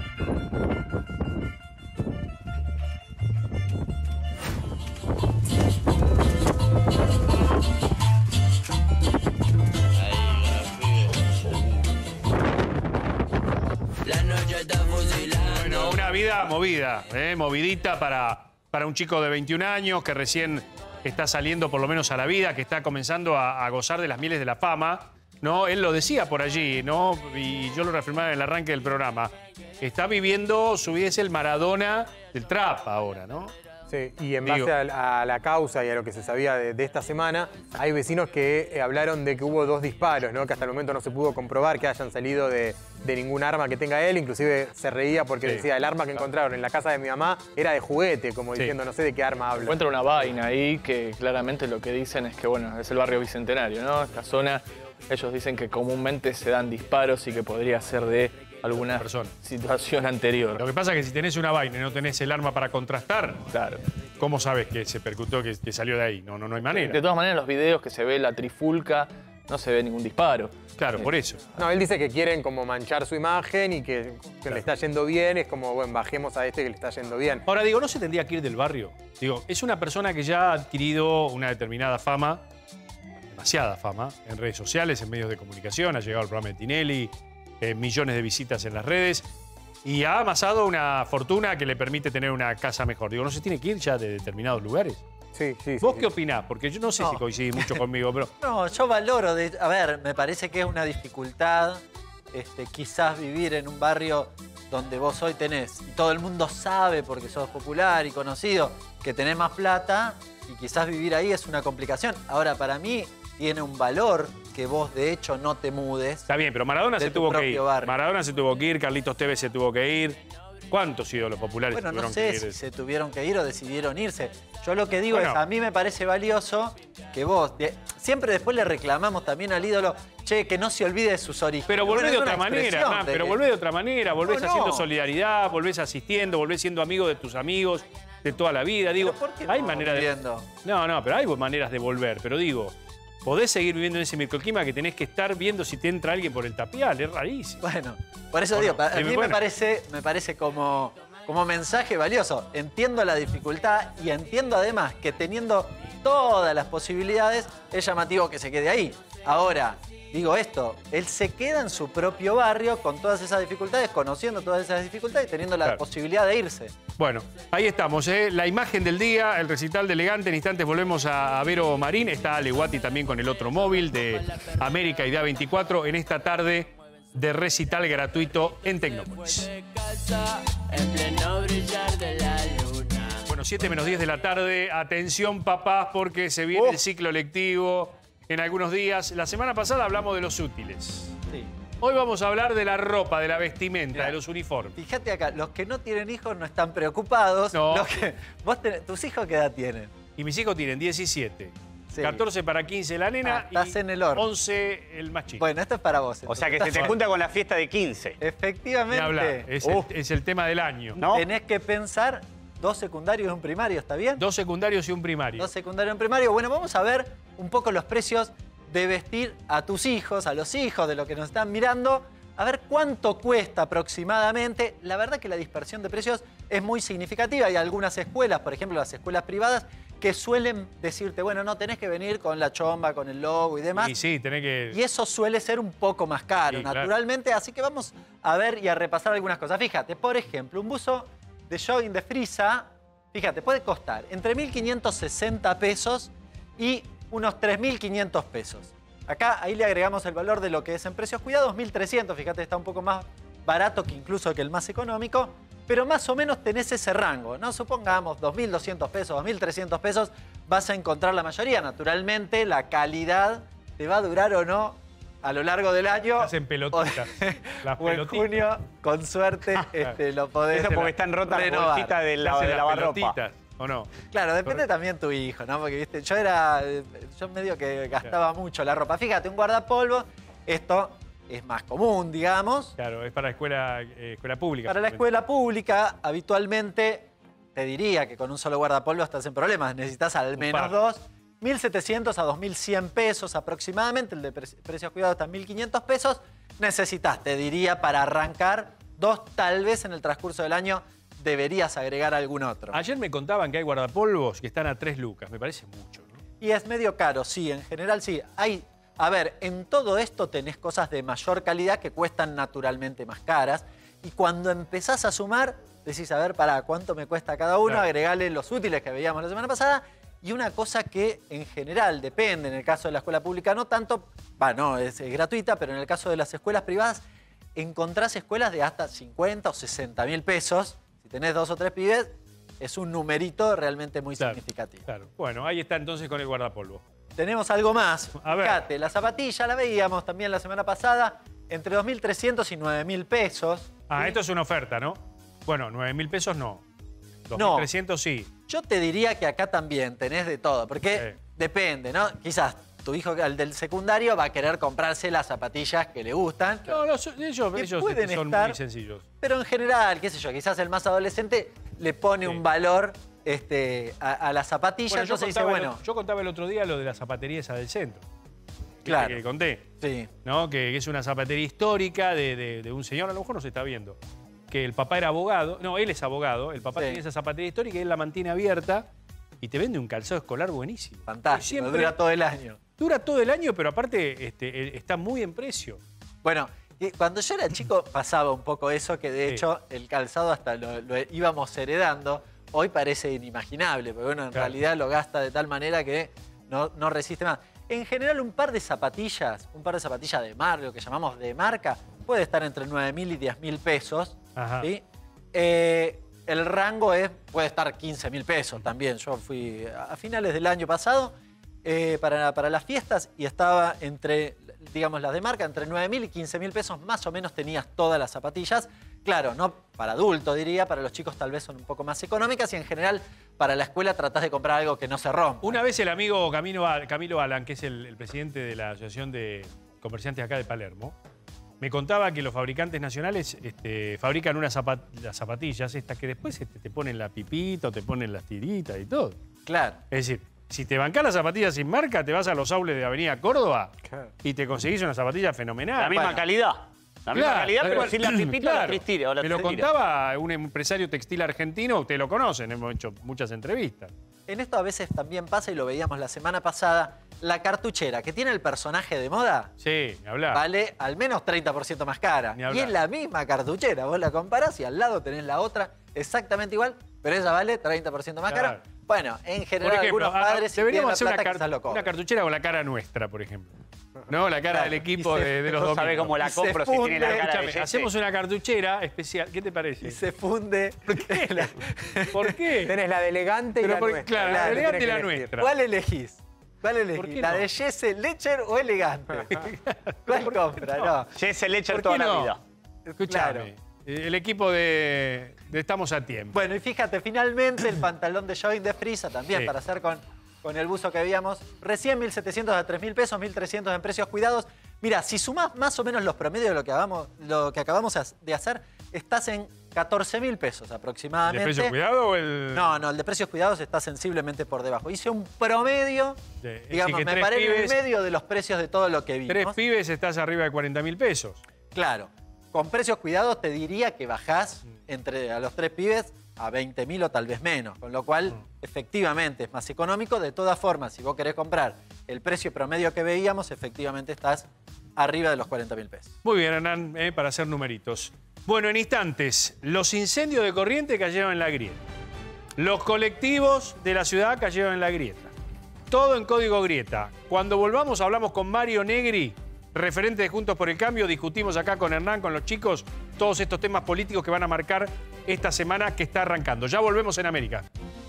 Bueno, una vida movida, movidita para un chico de 21 años que recién está saliendo por lo menos a la vida, que está comenzando a gozar de las mieles de la fama, ¿no? Él lo decía por allí, ¿no? Y yo lo reafirmaba en el arranque del programa. Está viviendo su vida, es el Maradona del trap ahora, ¿no? Sí, y en base a la causa y a lo que se sabía de esta semana, hay vecinos que hablaron de que hubo 2 disparos, ¿no? Que hasta el momento no se pudo comprobar que hayan salido de ningún arma que tenga él. Inclusive se reía porque decía, el arma que encontraron en la casa de mi mamá era de juguete, como diciendo, no sé de qué arma habla. Encuentra una vaina ahí que claramente lo que dicen es que, bueno, es el barrio Bicentenario, ¿no? Esta zona, ellos dicen que comúnmente se dan disparos y que podría ser de alguna situación anterior. Lo que pasa es que si tenés una vaina y no tenés el arma para contrastar, claro, ¿cómo sabes que se percutó, que salió de ahí? No hay manera. De todas maneras, en los videos que se ve la trifulca, no se ve ningún disparo. Claro, por eso. No, él dice que quieren como manchar su imagen y que le está yendo bien. Es como, bueno, bajemos a este que le está yendo bien. Ahora, digo, ¿no se tendría que ir del barrio? Digo, es una persona que ya ha adquirido una determinada fama, demasiada fama, en redes sociales, en medios de comunicación, ha llegado al programa de Tinelli, millones de visitas en las redes y ha amasado una fortuna que le permite tener una casa mejor. Digo, ¿no se tiene que ir ya de determinados lugares? Sí. ¿Vos qué opinás? Porque yo no sé si coincidís mucho conmigo, pero... No, yo valoro... A ver, me parece que es una dificultad quizás vivir en un barrio donde vos hoy tenés, y todo el mundo sabe porque sos popular y conocido, que tenés más plata, y quizás vivir ahí es una complicación. Ahora, para mí, tiene un valor que vos, de hecho, no te mudes. Está bien, pero Maradona se tuvo que ir. Maradona se tuvo que ir, Carlitos Tevez se tuvo que ir. ¿Cuántos ídolos populares bueno, tuvieron no sé que ir? si se tuvieron que ir o decidieron irse. Yo lo que digo es, a mí me parece valioso que vos... Siempre después le reclamamos también al ídolo, che, que no se olvide de sus orígenes. Pero volvés de otra manera, pero volvés de otra manera, volvés haciendo solidaridad, volvés asistiendo, volvés siendo amigo de tus amigos de toda la vida. Digo, hay maneras de... No, pero hay maneras de volver, pero digo... Podés seguir viviendo en ese microclima que tenés que estar viendo si te entra alguien por el tapial, es rarísimo. Bueno, por eso digo, a mí me parece como como mensaje valioso. Entiendo la dificultad y entiendo además que teniendo todas las posibilidades, es llamativo que se quede ahí. Ahora, digo esto, él se queda en su propio barrio con todas esas dificultades, conociendo todas esas dificultades y teniendo la posibilidad de irse. Bueno, ahí estamos, la imagen del día, el recital de Elegante. En instantes volvemos a Vero Marín. Está Ale Guati también con el otro móvil de América y DA24 en esta tarde de recital gratuito en Tecnópolis. Bueno, 7 menos 10 de la tarde. Atención, papás, porque se viene el ciclo lectivo en algunos días. La semana pasada hablamos de los útiles. Sí. Hoy vamos a hablar de la ropa, de la vestimenta, de los uniformes. Fíjate acá, los que no tienen hijos no están preocupados. No. ¿Tus hijos qué edad tienen? Y mis hijos tienen 17. Sí. 14 para 15 la nena estás y en el horno. 11 el más chico. Bueno, esto es para vos. O sea que se te junta con la fiesta de 15. Efectivamente. Es el tema del año. ¿No? Tenés que pensar 2 secundarios y un primario, ¿está bien? 2 secundarios y un primario. 2 secundarios y un primario. Bueno, vamos a ver un poco los precios de vestir a tus hijos, a los hijos de los que nos están mirando. A ver cuánto cuesta aproximadamente. La verdad que la dispersión de precios es muy significativa. Hay algunas escuelas, por ejemplo las escuelas privadas, que suelen decirte, bueno, no, tenés que venir con la chomba, con el logo y demás. Y sí, tenés que... Y eso suele ser un poco más caro, Sí, naturalmente. Claro. Así que vamos a ver y a repasar algunas cosas. Fíjate, por ejemplo, un buzo de jogging de frisa, fíjate, puede costar entre 1.560 pesos y unos 3.500 pesos. Acá, ahí le agregamos el valor de lo que es en precios cuidados, 1.300, fíjate, está un poco más barato que incluso que el más económico, pero más o menos tenés ese rango, ¿no? Supongamos 2.200 pesos, 2.300 pesos, vas a encontrar la mayoría. Naturalmente, la calidad te va a durar o no a lo largo del año. Hacen pelotitas. O en junio, con suerte, lo podés Eso porque están rotas las bolsitas de lavarropa. ¿O no? Claro, depende también tu hijo, ¿no? Porque, viste, yo medio que gastaba mucho la ropa. Fíjate, un guardapolvo, esto es más común, digamos. Claro, es para escuela pública. Para la escuela pública, habitualmente, te diría que con un solo guardapolvo estás en problemas. Necesitas al menos 2. 1.700 a 2.100 pesos aproximadamente. El de precios cuidados está en 1.500 pesos. Necesitas, te diría, para arrancar 2, tal vez en el transcurso del año deberías agregar algún otro. Ayer me contaban que hay guardapolvos que están a 3 lucas. Me parece mucho, ¿no? Y es medio caro, sí. En general, sí. A ver, en todo esto tenés cosas de mayor calidad que cuestan naturalmente más caras. Y cuando empezás a sumar, decís, a ver, ¿para cuánto me cuesta cada uno? Claro. Agregale los útiles que veíamos la semana pasada. Y una cosa que en general depende, en el caso de la escuela pública no tanto, es gratuita, pero en el caso de las escuelas privadas encontrás escuelas de hasta 50 o 60 mil pesos. Si tenés 2 o 3 pibes, es un numerito realmente muy significativo. Claro. Bueno, ahí está entonces con el guardapolvo. Tenemos algo más. Fíjate, la zapatilla la veíamos también la semana pasada, entre 2.300 y 9.000 pesos. ¿Sí? Esto es una oferta, ¿no? Bueno, 9.000 pesos no. 2.300 sí. Yo te diría que acá también tenés de todo, porque depende, ¿no? Quizás tu hijo, el del secundario, va a querer comprarse las zapatillas que le gustan. No, ellos son muy sencillos. Pero en general, qué sé yo, quizás el más adolescente le pone un valor a las zapatillas. Bueno, yo contaba el otro día lo de la zapatería esa del centro. Claro. Que conté. Sí. ¿No? Que es una zapatería histórica de un señor, a lo mejor no se está viendo. Que el papá era abogado. No, él es abogado. El papá tiene esa zapatería histórica y él la mantiene abierta y te vende un calzado escolar buenísimo. Fantástico, dura todo el año. Dura todo el año, pero aparte está muy en precio. Bueno, cuando yo era chico pasaba un poco eso, que de hecho el calzado hasta lo íbamos heredando. Hoy parece inimaginable, porque bueno, en realidad lo gasta de tal manera que no resiste más. En general, un par de zapatillas de marca, lo que llamamos de marca, puede estar entre 9.000 y 10.000 pesos. ¿Sí? El rango puede estar 15.000 pesos también. Yo fui a finales del año pasado para las fiestas y estaba entre, digamos, las de marca, entre 9.000 y 15.000 pesos más o menos tenías todas las zapatillas. Claro, no para adultos diría, para los chicos tal vez son un poco más económicas y en general para la escuela tratás de comprar algo que no se rompa. Una vez el amigo Camilo Alan, que es el presidente de la Asociación de Comerciantes acá de Palermo, me contaba que los fabricantes nacionales fabrican unas zapatillas estas que después te ponen la pipita o te ponen las tiritas y todo. Claro. Es decir, si te bancás las zapatillas sin marca, te vas a los outlets de Avenida Córdoba y te conseguís una zapatilla fenomenal. La misma calidad. La misma calidad, pero claro, sin la pipita o la claro. tristira. O la Me lo tristira. contaba un empresario textil argentino, ustedes lo conocen, hemos hecho muchas entrevistas. En esto a veces también pasa, y lo veíamos la semana pasada, la cartuchera que tiene el personaje de moda Sí, ni hablar. vale al menos 30% más cara. Ni hablar. Y es la misma cartuchera, vos la comparás y al lado tenés la otra exactamente igual, pero ella vale 30% más Claro. cara. Bueno, en general Por ejemplo, algunos padres si deberíamos tienen hacer la plata, quizás lo una cobran. cartuchera con la cara nuestra, por ejemplo. ¿No? La cara Claro. del equipo Y se- de los no domingos. sabe cómo la Y se compro si tiene la cara de Escúchame, Jesse. hacemos una cartuchera especial. ¿Qué te parece? Y se funde. ¿Por qué? Tenés la de elegante y Pero la por- nuestra. claro, la Claro, elegante y tenés la que elegir. nuestra. ¿Cuál elegís? ¿Cuál ¿Por elegís? qué ¿La no? de Jesse Lecher o elegante? ¿Cuál compra? No. Jesse Lecher ¿Por toda qué la no? vida. Escuchame. Claro. El equipo de Estamos a Tiempo. Bueno, y fíjate, finalmente el pantalón de jogging de Frisa también, Sí. para hacer con el buzo que veíamos. Recién 1.700 a 3.000 pesos, 1.300 en precios cuidados. Mira, si sumás más o menos los promedios de lo que acabamos de hacer, estás en 14.000 pesos ¿El aproximadamente. de precio cuidado o el...? No, el de precios cuidados está sensiblemente por debajo. Hice un promedio, Sí, digamos, así que me tres paré en el pibes- medio de los precios de todo lo que vimos. 3 pibes estás arriba de 40.000 pesos. Claro, con precios cuidados te diría que bajás a los 3 pibes a 20.000 o tal vez menos, con lo cual efectivamente es más económico. De todas formas, si vos querés comprar el precio promedio que veíamos, efectivamente estás arriba de los 40.000 pesos. Muy bien, Hernán, para hacer numeritos. Bueno, en instantes, los incendios de corriente cayeron en la grieta. Los colectivos de la ciudad cayeron en la grieta. Todo en código grieta. Cuando volvamos hablamos con Mario Negri, referente de Juntos por el Cambio. Discutimos acá con Hernán, con los chicos, todos estos temas políticos que van a marcar esta semana que está arrancando. Ya volvemos en América.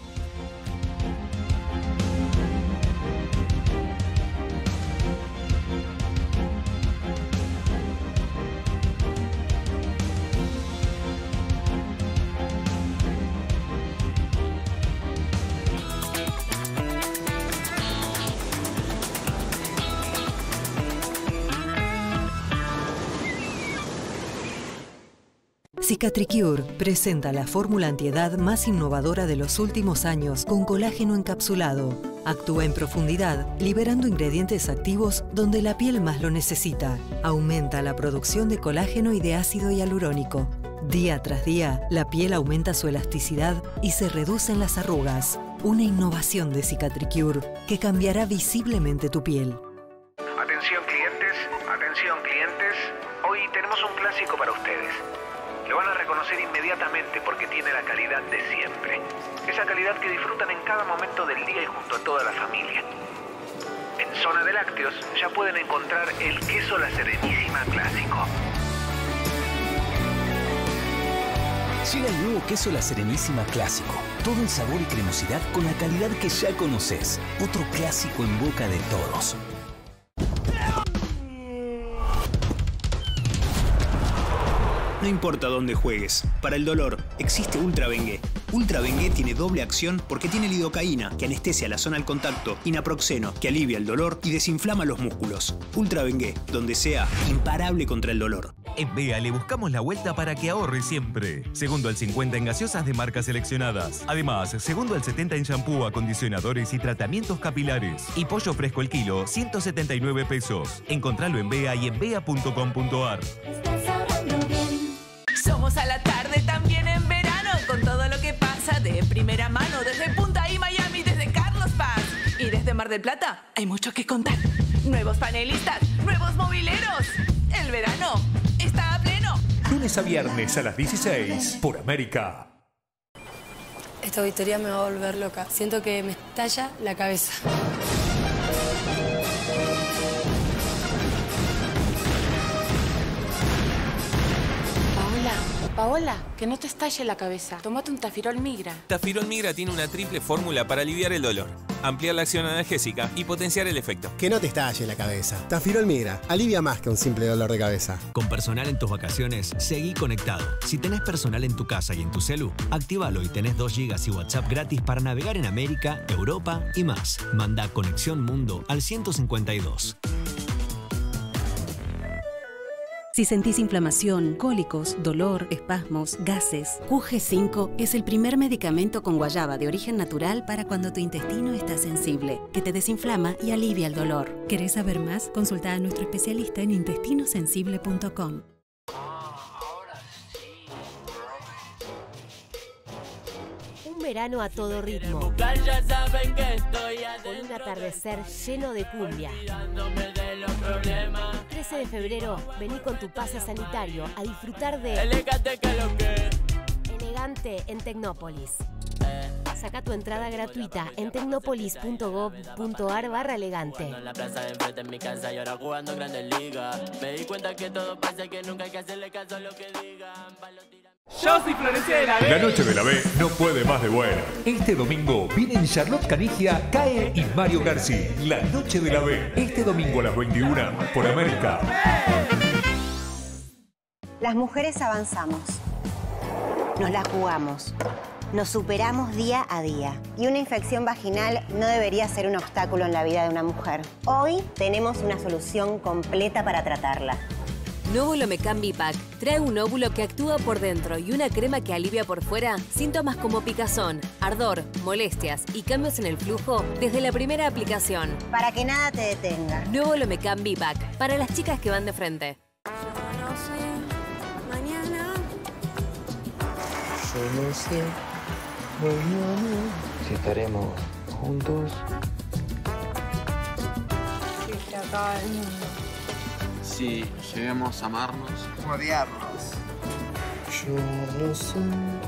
Cicatricure presenta la fórmula antiedad más innovadora de los últimos años con colágeno encapsulado. Actúa en profundidad, liberando ingredientes activos donde la piel más lo necesita. Aumenta la producción de colágeno y de ácido hialurónico. Día tras día, la piel aumenta su elasticidad y se reducen las arrugas. Una innovación de Cicatricure que cambiará visiblemente tu piel. Atención clientes, hoy tenemos un clásico para ustedes. Lo van a reconocer inmediatamente porque tiene la calidad de siempre. Esa calidad que disfrutan en cada momento del día y junto a toda la familia. En Zona de Lácteos ya pueden encontrar el queso La Serenísima Clásico. Llega el nuevo queso La Serenísima Clásico. Todo el sabor y cremosidad con la calidad que ya conoces. Otro clásico en boca de todos. No importa dónde juegues, para el dolor existe Ultra Bengué. Ultra Bengué tiene doble acción porque tiene lidocaína, que anestesia la zona al contacto, y naproxeno, que alivia el dolor y desinflama los músculos. Ultra Bengué, donde sea, imparable contra el dolor. En Bea le buscamos la vuelta para que ahorre siempre. Segundo al 50 en gaseosas de marcas seleccionadas. Además, segundo al 70 en shampoo, acondicionadores y tratamientos capilares. Y pollo fresco el kilo, 179 pesos. Encontralo en Bea y en bea.com.ar. Somos a la tarde también en verano, con todo lo que pasa de primera mano, desde Punta y Miami, desde Carlos Paz. Y desde Mar del Plata hay mucho que contar. Nuevos panelistas, nuevos mobileros. El verano está a pleno. Lunes a viernes a las 16 por América. Esta auditoría me va a volver loca. Siento que me estalla la cabeza. Paola, que no te estalle la cabeza. Tómate un Tafirol Migra. Tafirol Migra tiene una triple fórmula para aliviar el dolor, ampliar la acción analgésica y potenciar el efecto. Que no te estalle la cabeza. Tafirol Migra alivia más que un simple dolor de cabeza. Con personal en tus vacaciones, seguí conectado. Si tenés personal en tu casa y en tu celu, actívalo y tenés 2 GB y WhatsApp gratis para navegar en América, Europa y más. Manda Conexión Mundo al 152. Si sentís inflamación, cólicos, dolor, espasmos, gases, QG5 es el primer medicamento con guayaba de origen natural para cuando tu intestino está sensible, que te desinflama y alivia el dolor. ¿Querés saber más? Consulta a nuestro especialista en intestinosensible.com. verano a todo ritmo. Con un atardecer lleno de cumbia. 13 de febrero, vení con tu pase sanitario a disfrutar de Elegante en Tecnópolis. Saca tu entrada gratuita en tecnopolis.gov.ar/elegante. En la plaza de enfrente en mi casa y ahora jugando Grandes Ligas. Me di cuenta que todo pasa y que nunca hay que hacerle caso a lo que digan. Yo soy Florencia de la B. La noche de la B no puede más de buena. Este domingo vienen Charlotte Canigia, Cae y Mario García. La noche de la B. Este domingo a las 21 por América. Las mujeres avanzamos. Nos la jugamos. Nos superamos día a día. Y una infección vaginal no debería ser un obstáculo en la vida de una mujer. Hoy tenemos una solución completa para tratarla. Nóvulo Mecán Bipac trae un óvulo que actúa por dentro y una crema que alivia por fuera síntomas como picazón, ardor, molestias y cambios en el flujo desde la primera aplicación. Para que nada te detenga. Nóvulo Mecán Bipac, para las chicas que van de frente. Yo no sé mañana si estaremos juntos. Si se acaba el mundo. Si lleguemos a amarnos. Odiarnos. Yo no sé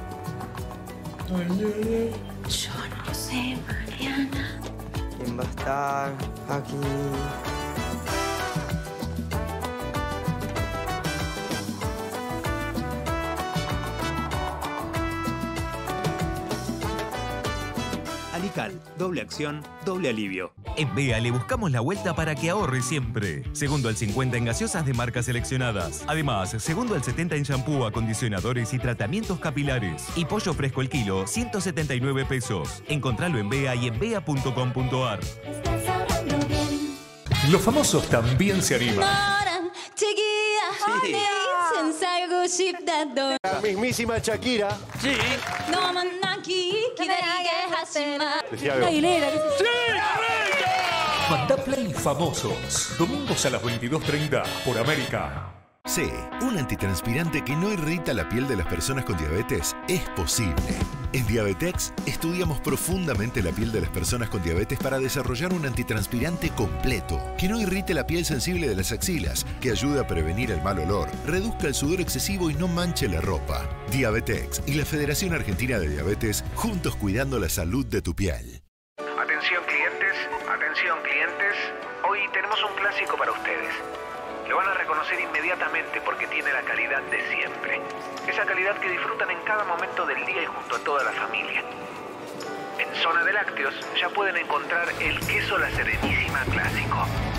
mañana. Yo no sé mañana. ¿Quién va a estar aquí? Alical, doble acción, doble alivio. En BEA le buscamos la vuelta para que ahorre siempre. Segundo al 50 en gaseosas de marcas seleccionadas. Además, segundo al 70 en shampoo, acondicionadores y tratamientos capilares. Y pollo fresco el kilo, 179 pesos. Encontralo en BEA y en bea.com.ar. Los famosos también se animan. La mismísima Shakira. Sí. Decía algo. Mandá Play Famosos. Domingos a las 22:30 por América. C, un antitranspirante que no irrita la piel de las personas con diabetes, es posible. En Diabetex estudiamos profundamente la piel de las personas con diabetes para desarrollar un antitranspirante completo, que no irrite la piel sensible de las axilas, que ayude a prevenir el mal olor, reduzca el sudor excesivo y no manche la ropa. Diabetex y la Federación Argentina de Diabetes, juntos cuidando la salud de tu piel. Atención clientes, hoy tenemos un clásico para ustedes. Lo van a reconocer inmediatamente porque tiene la calidad de siempre. Esa calidad que disfrutan en cada momento del día y junto a toda la familia. En Zona de Lácteos ya pueden encontrar el queso La Serenísima clásico.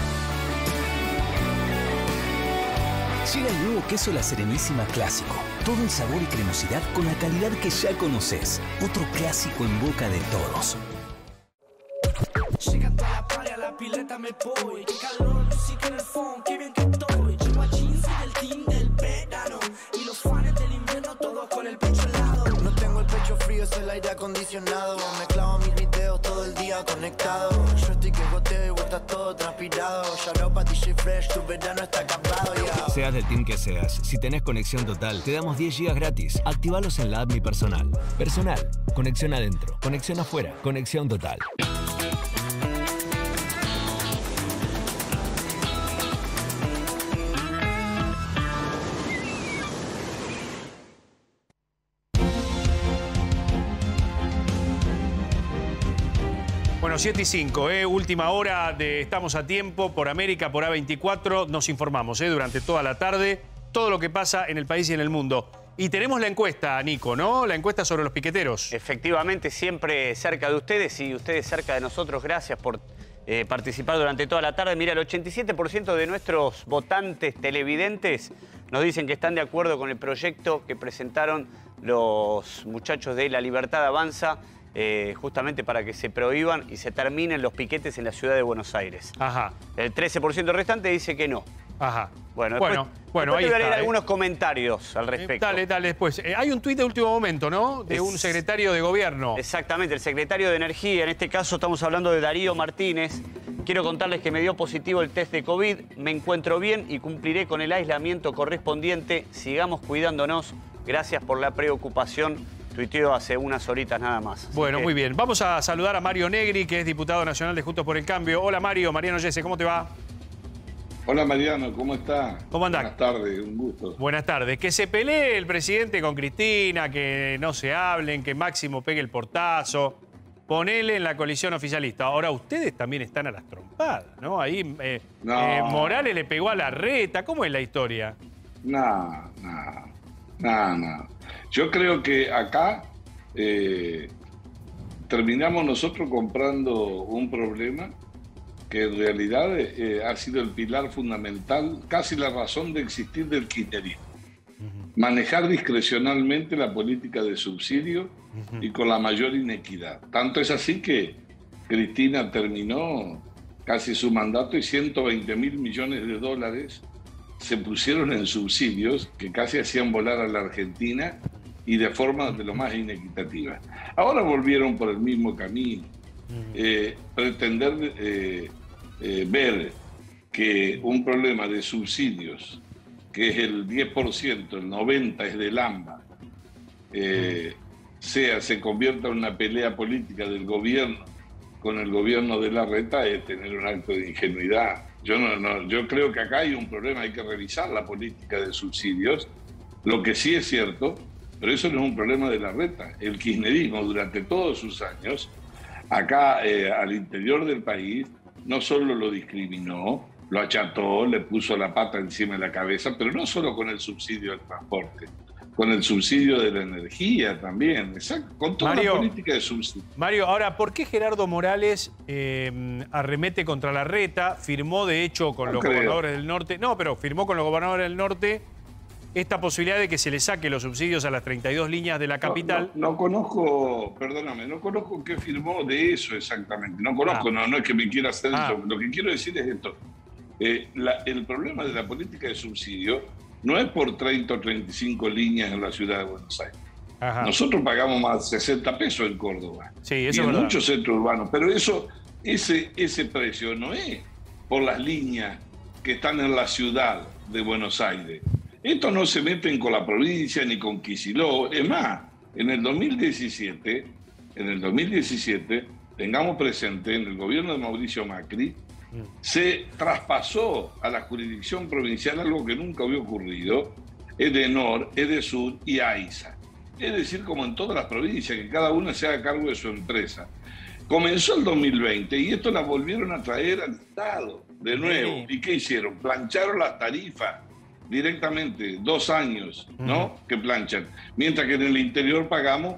Llega el nuevo queso La Serenísima clásico. Todo el sabor y cremosidad con la calidad que ya conoces. Otro clásico en boca de todos. Llega toda la pared a la pileta me voy. Qué calor, música en el phone, qué bien que estoy. Llevo a jeans y del team del verano. Y los fans del invierno todos con el pecho helado. No tengo el pecho frío, es el aire acondicionado. Me clavo mis videos todo el día conectado. Yo estoy que goteo y vos estás todo transpirado. Yaropa, DJ Fresh, tu verano está acabado ya. Seas del team que seas, si tenés conexión total, te damos 10 GB gratis. Activalos en la app Mi Personal. Personal, conexión adentro, conexión afuera, conexión total. Bueno, 7:05, última hora de Estamos a Tiempo por América, por A24. Nos informamos durante toda la tarde, todo lo que pasa en el país y en el mundo. Y tenemos la encuesta, Nico, ¿no? La encuesta sobre los piqueteros. Efectivamente, siempre cerca de ustedes y ustedes cerca de nosotros. Gracias por participar durante toda la tarde. Mira, el 87% de nuestros votantes televidentes nos dicen que están de acuerdo con el proyecto que presentaron los muchachos de La Libertad Avanza, justamente para que se prohíban y se terminen los piquetes en la ciudad de Buenos Aires. Ajá. El 13% restante dice que no. Ajá. Bueno, Bueno, después ahí te voy a está, leer algunos comentarios al respecto. Dale, después. Hay un tuit de último momento, ¿no? De un secretario de gobierno. Exactamente, el secretario de Energía. En este caso estamos hablando de Darío Martínez. Quiero contarles que me dio positivo el test de COVID. Me encuentro bien y cumpliré con el aislamiento correspondiente. Sigamos cuidándonos. Gracias por la preocupación. Tuiteó hace unas horitas nada más. Bueno, muy bien. Vamos a saludar a Mario Negri, que es diputado nacional de Juntos por el Cambio. Hola Mario, Mariano Yese, ¿cómo te va? Hola Mariano, ¿cómo está? ¿Cómo andás? Buenas tardes, un gusto. Buenas tardes. Que se pelee el presidente con Cristina, que no se hablen, que Máximo pegue el portazo. Ponele en la coalición oficialista. Ahora, ustedes también están a las trompadas, ¿no? Ahí Morales le pegó a Larreta. ¿Cómo es la historia? No. Yo creo que acá terminamos nosotros comprando un problema que en realidad ha sido el pilar fundamental, casi la razón de existir del kirchnerismo. Manejar discrecionalmente la política de subsidio y con la mayor inequidad. Tanto es así que Cristina terminó casi su mandato y 120.000 millones de dólares se pusieron en subsidios que casi hacían volar a la Argentina y de forma de lo más inequitativa. Ahora volvieron por el mismo camino. Pretender ver que un problema de subsidios, que es el 10%, el 90% es del AMBA, se convierta en una pelea política del gobierno con el gobierno de Larreta, es tener un acto de ingenuidad. Yo creo que acá hay un problema, hay que revisar la política de subsidios. Lo que sí es cierto, pero eso no es un problema de Larreta. El kirchnerismo durante todos sus años, acá al interior del país, no solo lo discriminó, lo acható, le puso la pata encima de la cabeza, pero no solo con el subsidio del transporte, con el subsidio de la energía también, exacto, con toda la política de subsidio. Mario, ahora, ¿por qué Gerardo Morales arremete contra Larreta? Firmó, de hecho, con los gobernadores del norte. No, pero firmó con los gobernadores del norte esta posibilidad de que se le saque los subsidios a las 32 líneas de la capital. No conozco, perdóname, no conozco qué firmó de eso exactamente. No conozco, no es que me quiera hacer eso. Lo que quiero decir es esto. El problema de la política de subsidio no es por 30 o 35 líneas en la ciudad de Buenos Aires. Ajá. Nosotros pagamos más 60 pesos en Córdoba. Sí, eso y en es muchos centros urbanos. Pero ese precio no es por las líneas que están en la ciudad de Buenos Aires. Esto no se meten con la provincia ni con Kicillof. Es más, en el 2017, tengamos presente, en el gobierno de Mauricio Macri, se traspasó a la jurisdicción provincial algo que nunca había ocurrido, Edenor, Edesur y AISA. Es decir, como en todas las provincias, que cada una se haga cargo de su empresa. Comenzó el 2020 y esto la volvieron a traer al Estado de nuevo. ¿Y qué hicieron? Plancharon las tarifas directamente, 2 años, ¿no? Que planchan. Mientras que en el interior pagamos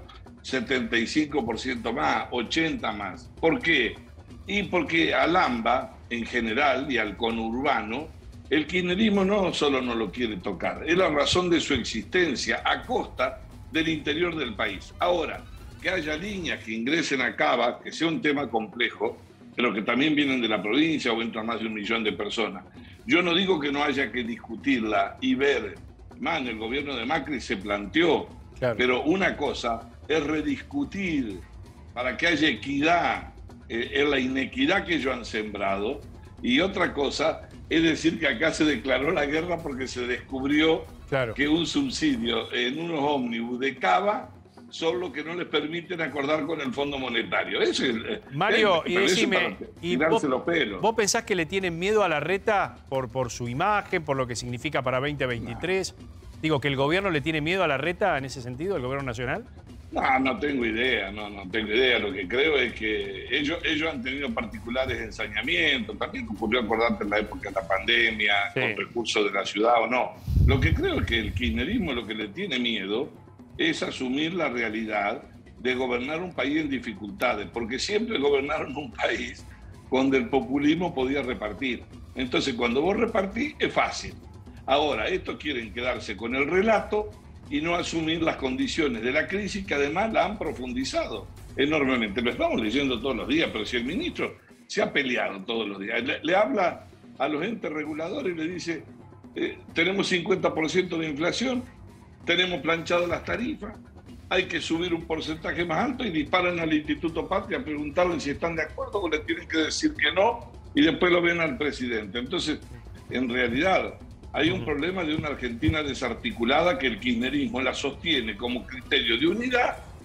75% más, 80% más. ¿Por qué? Y porque al AMBA en general y al conurbano, el kirchnerismo no solo no lo quiere tocar, es la razón de su existencia a costa del interior del país. Ahora, que haya líneas que ingresen a Cava, que sea un tema complejo, pero que también vienen de la provincia o entran más de 1 millón de personas. Yo no digo que no haya que discutirla y ver, man, el gobierno de Macri se planteó, pero una cosa es rediscutir para que haya equidad en la inequidad que ellos han sembrado, y otra cosa es decir que acá se declaró la guerra porque se descubrió que un subsidio en unos ómnibus de Cava son los que no les permiten acordar con el Fondo Monetario. Eso es, Mario, y decime, pelos. ¿Vos pensás que le tienen miedo a Larreta por su imagen, por lo que significa para 2023? Digo, ¿que el gobierno le tiene miedo a Larreta en ese sentido, el gobierno nacional? No tengo idea, no tengo idea. Lo que creo es que ellos han tenido particulares ensañamientos. También ocurrió, acordarte, en la época de la pandemia, con recursos de la ciudad o no. Lo que creo es que el kirchnerismo lo que le tiene miedo es asumir la realidad de gobernar un país en dificultades, porque siempre gobernaron un país donde el populismo podía repartir. Entonces, cuando vos repartís, es fácil. Ahora, estos quieren quedarse con el relato y no asumir las condiciones de la crisis, que además la han profundizado enormemente. Lo estamos leyendo todos los días, pero si el ministro se ha peleado todos los días, le habla a los entes reguladores y le dice, tenemos 50% de inflación, tenemos planchadas las tarifas, hay que subir un porcentaje más alto, y disparan al Instituto Patria a preguntarle si están de acuerdo o le tienen que decir que no, y después lo ven al presidente. Entonces, en realidad, hay un problema de una Argentina desarticulada que el kirchnerismo la sostiene como criterio de unidad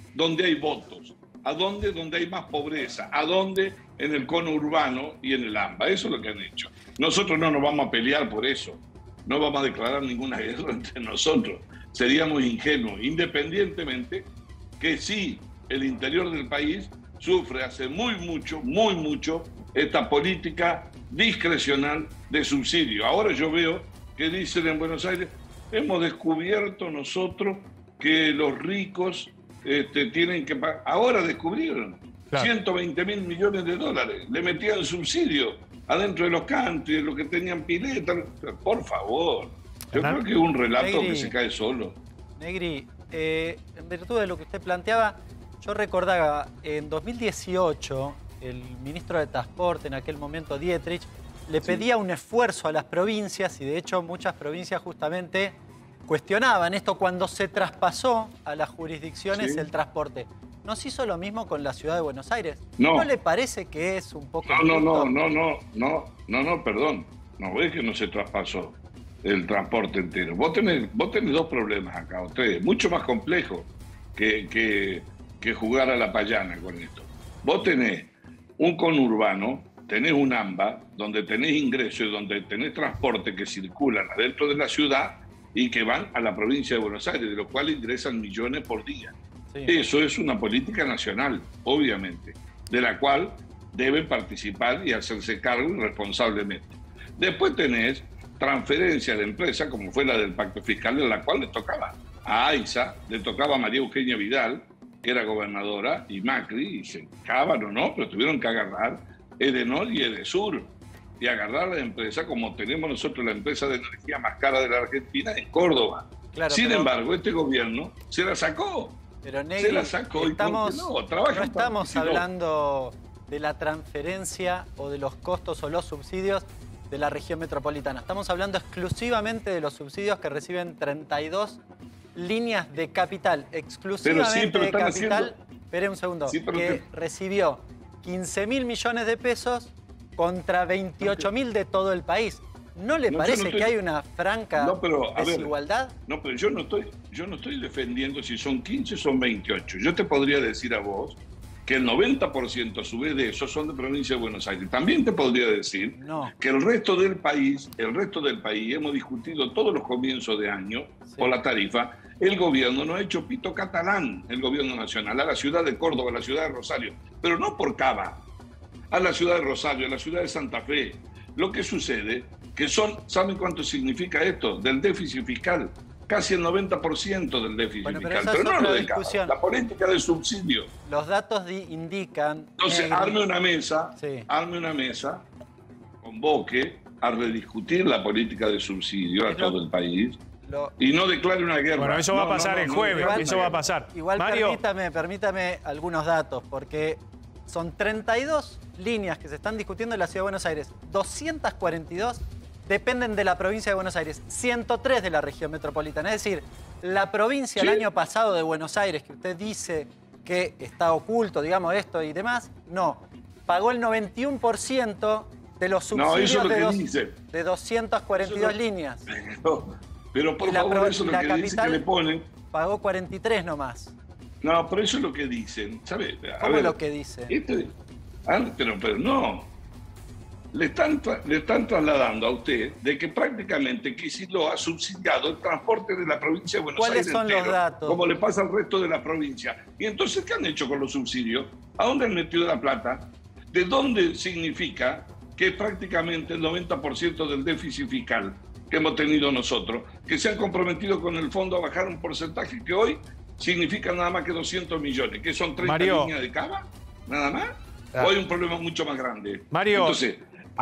donde hay votos. ¿A dónde? Donde hay más pobreza. ¿A dónde? En el cono urbano y en el AMBA. Eso es lo que han hecho. Nosotros no nos vamos a pelear por eso. No vamos a declarar ninguna guerra entre nosotros. Seríamos ingenuos, independientemente que sí, el interior del país sufre hace muy mucho esta política discrecional de subsidio. Ahora yo veo que dicen en Buenos Aires, hemos descubierto nosotros que los ricos tienen que pagar. Ahora descubrieron 120.000 millones de dólares. Le metían subsidio adentro de los country, los que tenían pileta. Por favor. Yo creo que es un relato que se cae solo. Negri, en virtud de lo que usted planteaba, yo recordaba en 2018, el ministro de Transporte, en aquel momento Dietrich, le pedía un esfuerzo a las provincias y de hecho muchas provincias justamente cuestionaban esto cuando se traspasó a las jurisdicciones el transporte. ¿No se hizo lo mismo con la ciudad de Buenos Aires? ¿No le parece que es un poco... No, perdón. No ves que no se traspasó el transporte entero. Vos tenés dos problemas acá, o tres, mucho más complejos que jugar a la payana con esto. Vos tenés un conurbano, tenés un AMBA, donde tenés ingresos y donde tenés transporte que circulan adentro de la ciudad y que van a la provincia de Buenos Aires, de los cuales ingresan millones por día. Sí. Eso es una política nacional, obviamente, de la cual deben participar y hacerse cargo irresponsablemente. Después tenés transferencias de empresas, como fue la del pacto fiscal, en la cual le tocaba a AISA, le tocaba a María Eugenia Vidal, que era gobernadora, y Macri, y se caban o no, pero tuvieron que agarrar Edenor y Edesur, y agarrar la empresa como tenemos nosotros la empresa de energía más cara de la Argentina en Córdoba. Claro, Sin embargo, este gobierno se la sacó. Pero Negri, se la sacó y no estamos hablando de la transferencia o de los costos o los subsidios de la región metropolitana. Estamos hablando exclusivamente de los subsidios que reciben 32 líneas de capital, exclusivamente de capital. Espere un segundo, que recibió 15.000 millones de pesos contra 28.000 de todo el país. ¿No le parece que hay una franca desigualdad? No, pero yo no estoy defendiendo si son 15 o son 28. Yo te podría decir a vos que el 90% a su vez de esos son de provincia de Buenos Aires. También te podría decir que el resto del país, hemos discutido todos los comienzos de año por la tarifa, el gobierno no ha hecho pito catalán, el gobierno nacional, a la ciudad de Córdoba, a la ciudad de Rosario, pero no por Cava, a la ciudad de Rosario, a la ciudad de Santa Fe. Lo que sucede que ¿saben cuánto significa esto? Del déficit fiscal. Casi el 90% del déficit fiscal. Pero no lo de Cava, la política de subsidio. Los datos indican... Entonces, arme una mesa, convoque a rediscutir la política de subsidio a todo el país y no declare una guerra. Bueno, eso va a pasar el jueves, eso va a pasar. Igual Mario, permítame algunos datos, porque son 32 líneas que se están discutiendo en la Ciudad de Buenos Aires. 242 dependen de la provincia de Buenos Aires, 103 de la región metropolitana. Es decir, la provincia el año pasado de Buenos Aires, que usted dice que está oculto, digamos, esto y demás, no. Pagó el 91% de los subsidios de 242 líneas. Pero por favor, eso es lo que dice que le ponen. Pagó 43 nomás. No, pero eso es lo que dicen, ¿sabes? ¿Cómo es lo que dicen? Pero no. Le están trasladando a usted de que prácticamente Kicillof ha subsidiado el transporte de la provincia de Buenos Aires. ¿Cuáles son los datos? Como le pasa al resto de la provincia. Y entonces, ¿qué han hecho con los subsidios? ¿A dónde han metido la plata? ¿De dónde significa que prácticamente el 90% del déficit fiscal que hemos tenido nosotros, que se han comprometido con el fondo a bajar un porcentaje que hoy significa nada más que 200 millones, que son 30 líneas de Cava, nada más? Hoy hay un problema mucho más grande. Mario, entonces,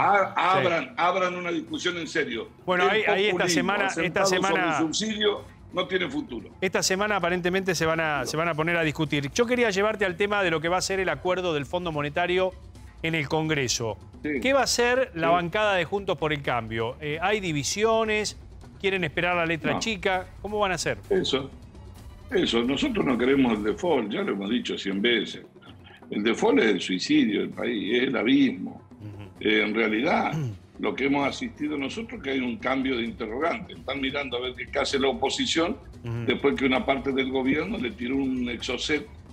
abran una discusión en serio. Bueno, ahí esta semana el subsidio no tiene futuro. Esta semana aparentemente se van a poner a discutir. Yo quería llevarte al tema de lo que va a ser el acuerdo del Fondo Monetario en el Congreso. Sí. ¿Qué va a hacer la bancada de Juntos por el Cambio? ¿Hay divisiones? ¿Quieren esperar la letra chica? ¿Cómo van a hacer? Eso. Nosotros no queremos el default, ya lo hemos dicho 100 veces. El default es el suicidio del país, es el abismo. En realidad, lo que hemos asistido nosotros es que hay un cambio de interrogante. Están mirando a ver qué hace la oposición después que una parte del gobierno le tiró un exocet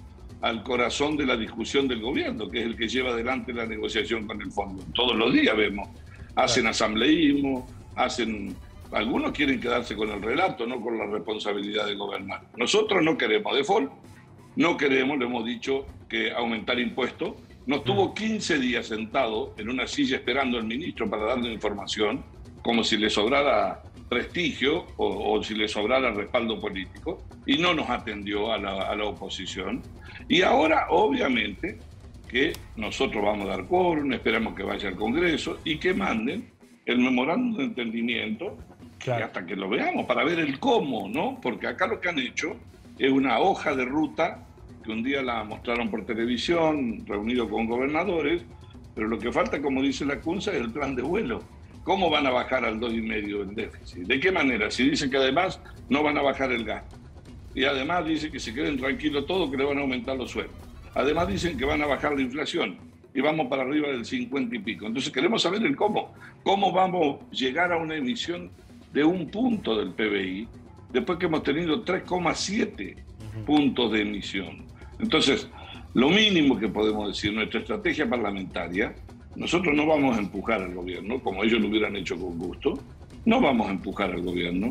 al corazón de la discusión del gobierno, que es el que lleva adelante la negociación con el fondo. Todos los días vemos, hacen asambleísmo, algunos quieren quedarse con el relato, no con la responsabilidad de gobernar. Nosotros no queremos default, no queremos, le hemos dicho que aumentar impuestos. Nos tuvo 15 días sentado en una silla esperando al ministro para darle información, como si le sobrara prestigio o si le sobrara respaldo político, y no nos atendió a la oposición. Y ahora, obviamente, que nosotros vamos a dar quórum, esperamos que vaya al Congreso y que manden el memorándum de entendimiento, hasta que lo veamos, para ver el cómo, ¿no? Porque acá lo que han hecho es una hoja de ruta que un día la mostraron por televisión, reunido con gobernadores, pero lo que falta, como dice la CUNSA, es el plan de vuelo. ¿Cómo van a bajar al 2,5 el déficit? ¿De qué manera? Si dicen que además no van a bajar el gasto. Y además dicen que se queden tranquilos todos, que le van a aumentar los sueldos. Además dicen que van a bajar la inflación y vamos para arriba del 50 y pico. Entonces queremos saber el cómo. ¿Cómo vamos a llegar a una emisión de 1 punto del PBI después que hemos tenido 3,7 puntos de emisión? Entonces, lo mínimo que podemos decir, nuestra estrategia parlamentaria, nosotros no vamos a empujar al gobierno, como ellos lo hubieran hecho con gusto, no vamos a empujar al gobierno.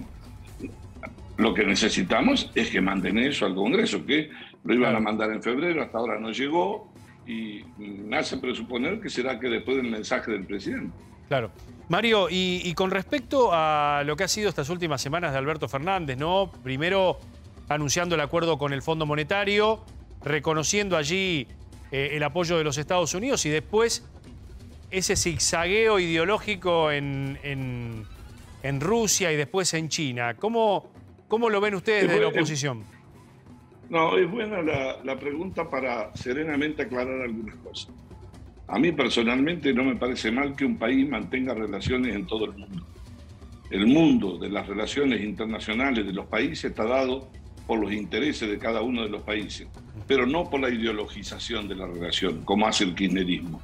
Lo que necesitamos es que manden eso al Congreso, que lo iban a mandar en febrero, hasta ahora no llegó, y me hace presuponer que será que después del mensaje del presidente. Claro. Mario, y con respecto a lo que ha sido estas últimas semanas de Alberto Fernández, ¿no? Primero anunciando el acuerdo con el Fondo Monetario, reconociendo allí el apoyo de los Estados Unidos y después ese zigzagueo ideológico en Rusia y después en China. ¿Cómo lo ven ustedes desde la oposición? No, es buena la pregunta para serenamente aclarar algunas cosas. A mí personalmente no me parece mal que un país mantenga relaciones en todo el mundo. El mundo de las relaciones internacionales de los países está dado por los intereses de cada uno de los países, pero no por la ideologización de la relación, como hace el kirchnerismo.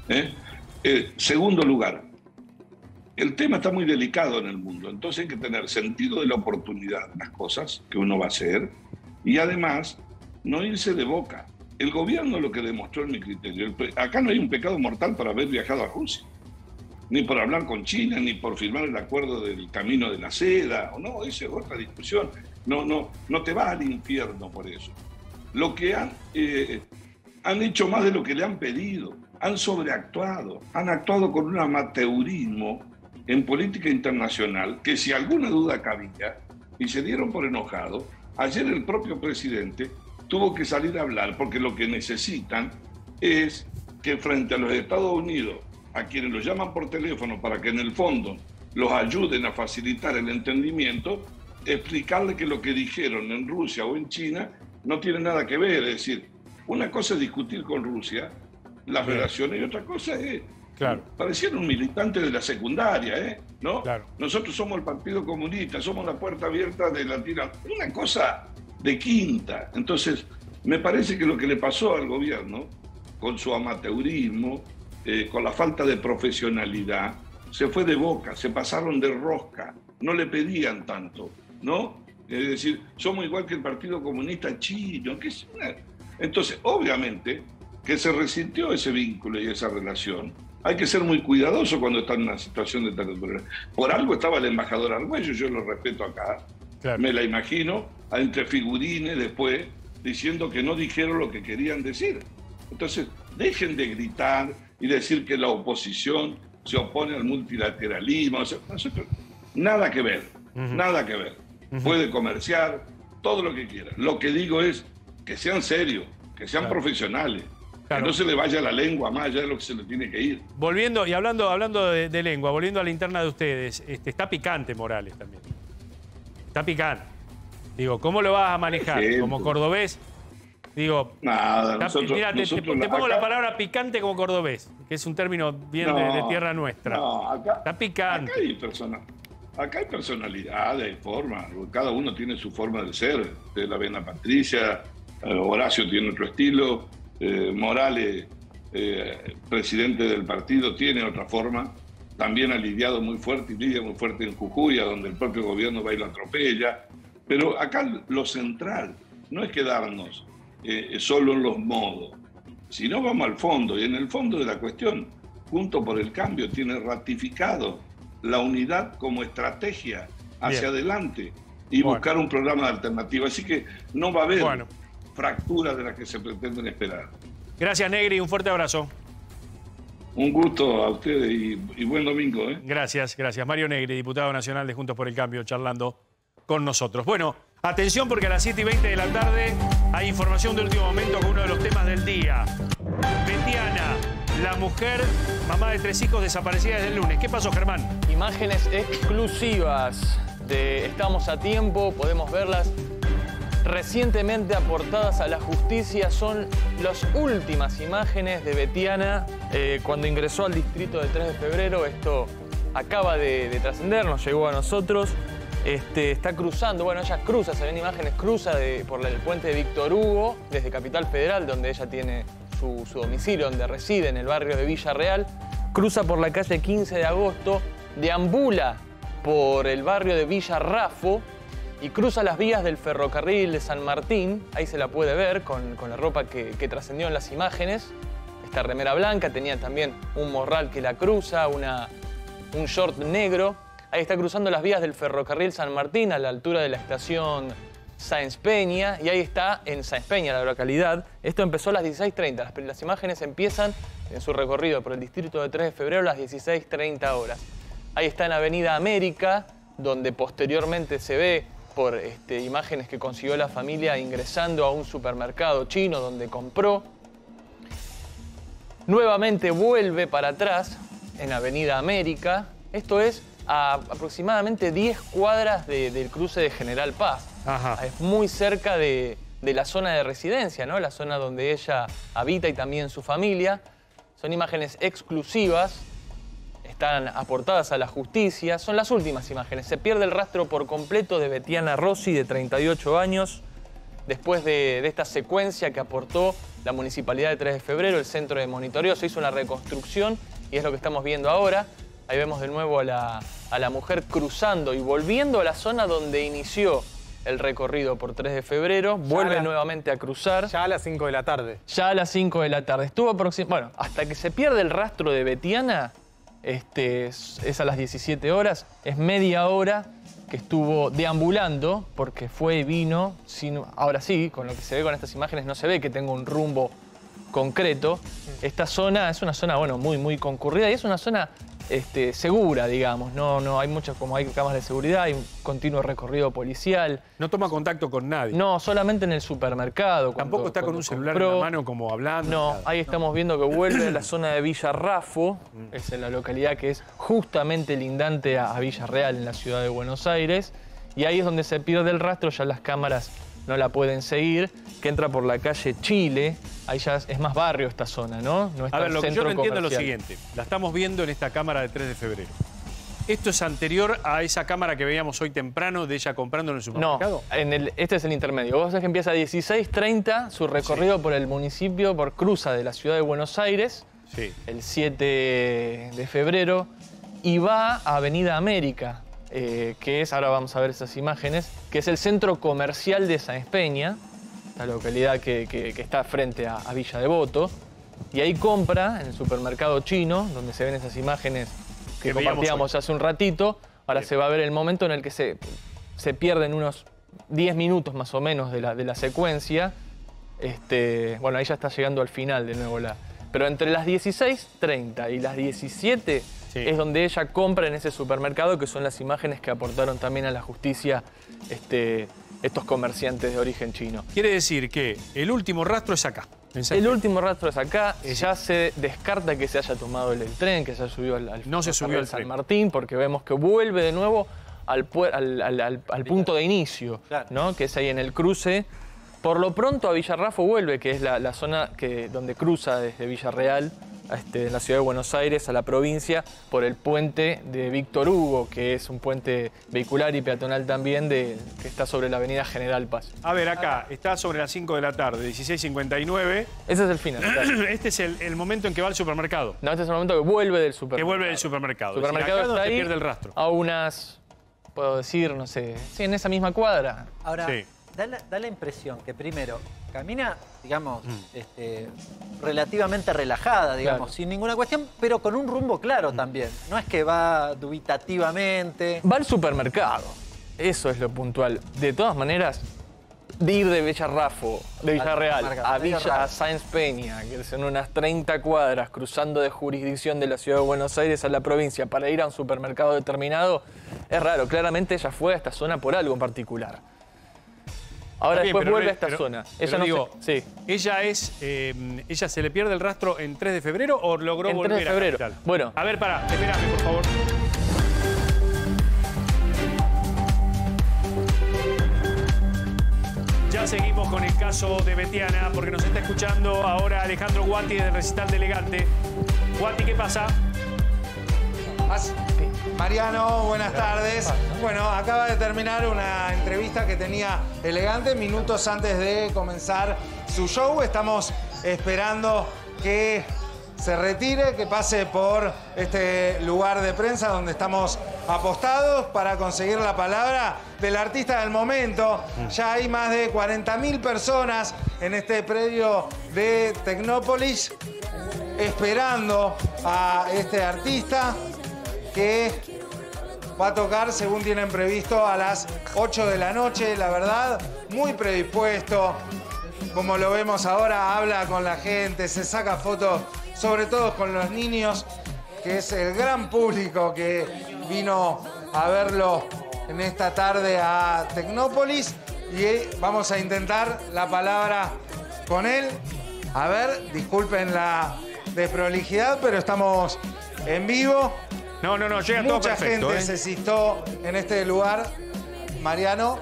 Segundo lugar, el tema está muy delicado en el mundo, entonces hay que tener sentido de la oportunidad de las cosas que uno va a hacer y además no irse de boca. El gobierno lo que demostró en mi criterio, acá no hay un pecado mortal por haber viajado a Rusia, ni por hablar con China, ni por firmar el acuerdo del camino de la seda, o no, esa es otra discusión. No te vas al infierno por eso. Lo que han hecho más de lo que le han pedido, han sobreactuado, han actuado con un amateurismo en política internacional que si alguna duda cabía, y se dieron por enojados, ayer el propio presidente tuvo que salir a hablar porque lo que necesitan es que frente a los Estados Unidos, a quienes los llaman por teléfono para que en el fondo los ayuden a facilitar el entendimiento, explicarle que lo que dijeron en Rusia o en China no tiene nada que ver. Es decir, una cosa es discutir con Rusia las relaciones y otra cosa es... Claro. Parecieron un militante de la secundaria, ¿no? Claro. Nosotros somos el Partido Comunista, somos la puerta abierta de Latinoamérica. Una cosa de quinta. Entonces, me parece que lo que le pasó al gobierno, con su amateurismo, con la falta de profesionalidad, se fue de boca, se pasaron de rosca, no le pedían tanto, ¿no? Es decir, somos igual que el Partido Comunista Chino. Entonces, obviamente, que se resintió ese vínculo y esa relación. Hay que ser muy cuidadoso cuando está en una situación de territorio. Por algo estaba el embajador Argüello, yo lo respeto acá. Claro. Me la imagino entre figurines después diciendo que no dijeron lo que querían decir. Entonces, dejen de gritar y decir que la oposición se opone al multilateralismo. Nosotros, nada que ver, nada que ver. Puede comerciar, todo lo que quiera. Lo que digo es que sean serios, que sean profesionales. Claro. Que no se le vaya la lengua más allá de lo que se le tiene que ir. Volviendo, y hablando de lengua, volviendo a la interna de ustedes, está picante Morales también. Está picante. Digo, ¿cómo lo vas a manejar? ¿Como cordobés? Digo, nada, mira, te pongo la palabra picante como cordobés, que es un término bien de tierra nuestra. No, acá, está picante. Acá hay personalidad, hay forma. Cada uno tiene su forma de ser. Ustedes la ven a Patricia, Horacio tiene otro estilo. Morales, presidente del partido, tiene otra forma. También ha lidiado muy fuerte y lidia muy fuerte en Jujuy, donde el propio gobierno va y lo atropella. Pero acá lo central no es quedarnos solo en los modos, sino vamos al fondo. Y en el fondo de la cuestión, Juntos por el Cambio tiene ratificado la unidad como estrategia hacia adelante y buscar un programa de alternativa. Así que no va a haber fracturas de las que se pretenden esperar. Gracias, Negri, un fuerte abrazo. Un gusto a ustedes y buen domingo. Gracias, gracias. Mario Negri, diputado nacional de Juntos por el Cambio, charlando con nosotros. Bueno, atención porque a las 7:20 de la tarde hay información de último momento con uno de los temas del día. Betiana, la mujer, mamá de 3 hijos, desaparecida desde el lunes. ¿Qué pasó, Germán? Imágenes exclusivas de Estamos a Tiempo, podemos verlas. Recientemente aportadas a la justicia, son las últimas imágenes de Betiana cuando ingresó al distrito de 3 de febrero. Esto acaba de trascender, nos llegó a nosotros. Está cruzando, bueno, ella cruza, se ven imágenes, cruza por el puente de Víctor Hugo, desde Capital Federal, donde ella tiene su domicilio, donde reside, en el barrio de Villa Real. Cruza por la calle 15 de agosto, deambula por el barrio de Villa Raffo, y cruza las vías del ferrocarril de San Martín. Ahí se la puede ver con la ropa que trascendió en las imágenes. Esta remera blanca, tenía también un morral que la cruza, un short negro. Ahí está cruzando las vías del ferrocarril San Martín a la altura de la estación Sáenz Peña. Y ahí está en Sáenz Peña, la localidad. Esto empezó a las 16:30. Las imágenes empiezan en su recorrido por el distrito de 3 de febrero a las 16:30 horas. Ahí está en Avenida América, donde posteriormente se ve por imágenes que consiguió la familia ingresando a un supermercado chino donde compró. Nuevamente vuelve para atrás en Avenida América. Esto es a aproximadamente 10 cuadras del cruce de General Paz. Ajá. Es muy cerca de la zona de residencia, ¿no? La zona donde ella habita y también su familia. Son imágenes exclusivas. Están aportadas a la justicia. Son las últimas imágenes. Se pierde el rastro por completo de Betiana Rossi, de 38 años, después de esta secuencia que aportó la Municipalidad de 3 de febrero, el centro de monitoreo. Se hizo una reconstrucción y es lo que estamos viendo ahora. Ahí vemos de nuevo a la mujer cruzando y volviendo a la zona donde inició el recorrido por 3 de febrero. Vuelve nuevamente a cruzar. Ya a las 5 de la tarde. Ya a las 5 de la tarde. Estuvo aproximadamente... Bueno, hasta que se pierde el rastro de Betiana... es a las 17 horas, es media hora que estuvo deambulando porque fue y vino. Ahora sí, con lo que se ve con estas imágenes no se ve que tenga un rumbo concreto. Esta zona es una zona, bueno, muy, muy concurrida y es una zona segura, digamos. No hay muchas, como hay cámaras de seguridad, hay un continuo recorrido policial. No toma contacto con nadie. No, solamente en el supermercado. Tampoco está con un celular en la mano como hablando. No, ahí estamos viendo que vuelve a la zona de Villa Raffo, es en la localidad que es justamente lindante a Villa Real, en la ciudad de Buenos Aires. Y ahí es donde se pierde el rastro, ya las cámaras no la pueden seguir, que entra por la calle Chile. Ahí ya es más barrio esta zona, ¿no? No está a ver, lo que yo no entiendo es lo comercial. siguiente. La estamos viendo en esta cámara de 3 de febrero. ¿Esto es anterior a esa cámara que veíamos hoy temprano de ella comprando en el supermercado? No, este es el intermedio. Vos ves que empieza a 16:30 su recorrido por el municipio, por cruza de la ciudad de Buenos Aires, el 7 de febrero, y va a Avenida América, que es, ahora vamos a ver esas imágenes, que es el centro comercial de Sáenz Peña, la localidad que está frente a Villa Devoto, y ahí compra en el supermercado chino, donde se ven esas imágenes que compartíamos hace un ratito. Ahora se va a ver el momento en el que se pierden unos 10 minutos más o menos de la secuencia. Bueno, ahí ya está llegando al final de nuevo pero entre las 16:30 y las 17 es donde ella compra en ese supermercado, que son las imágenes que aportaron también a la justicia estos comerciantes de origen chino. Quiere decir que el último rastro es acá. El último rastro es acá. Ya se descarta que se haya tomado el tren, que se haya subido no se subió al San Martín, porque vemos que vuelve de nuevo al punto de inicio, ¿no? Que es ahí en el cruce. Por lo pronto a Villa Raffo vuelve, que es la zona donde cruza desde Villa Real, en la ciudad de Buenos Aires, a la provincia, por el puente de Víctor Hugo, que es un puente vehicular y peatonal también, que está sobre la avenida General Paz. A ver, acá, está sobre las 5 de la tarde, 16:59. Ese es el final. Este es el momento en que va al supermercado. No, este es el momento que vuelve del supermercado. Que vuelve del supermercado. El supermercado acá está ahí, pierde el rastro. A unas, puedo decir, no sé, en esa misma cuadra. Ahora, da la impresión que primero camina, digamos, relativamente relajada, digamos, sin ninguna cuestión, pero con un rumbo claro también. No es que va dubitativamente. Va al supermercado. Eso es lo puntual. De todas maneras, de ir de Villarrafo, de Villarreal, a Villa Sáenz Peña, que son unas 30 cuadras, cruzando de jurisdicción de la ciudad de Buenos Aires a la provincia para ir a un supermercado determinado, es raro. Claramente ella fue a esta zona por algo en particular. Ahora Bien, después vuelve a esta zona. Ella no digo, sí. ¿Ella se le pierde el rastro en 3 de febrero o logró en volver 3 de febrero. a Capital? Bueno. A ver, pará, espérame, por favor. Ya seguimos con el caso de Betiana, porque nos está escuchando ahora Alejandro Guati del Recital de Elegante. Guati, ¿qué pasa? Mariano, buenas tardes. Bueno, acaba de terminar una entrevista que tenía Elegante minutos antes de comenzar su show. Estamos esperando que se retire, que pase por este lugar de prensa donde estamos apostados para conseguir la palabra del artista del momento. Ya hay más de 40.000 personas en este predio de Tecnópolis esperando a este artista que va a tocar, según tienen previsto, a las 8 de la noche. La verdad, muy predispuesto. Como lo vemos ahora, habla con la gente, se saca fotos, sobre todo con los niños, que es el gran público que vino a verlo en esta tarde a Tecnópolis. Y vamos a intentar la palabra con él. A ver, disculpen la desprolijidad, pero estamos en vivo. No, llega todo Mucha perfecto. gente se citó en este lugar, Mariano,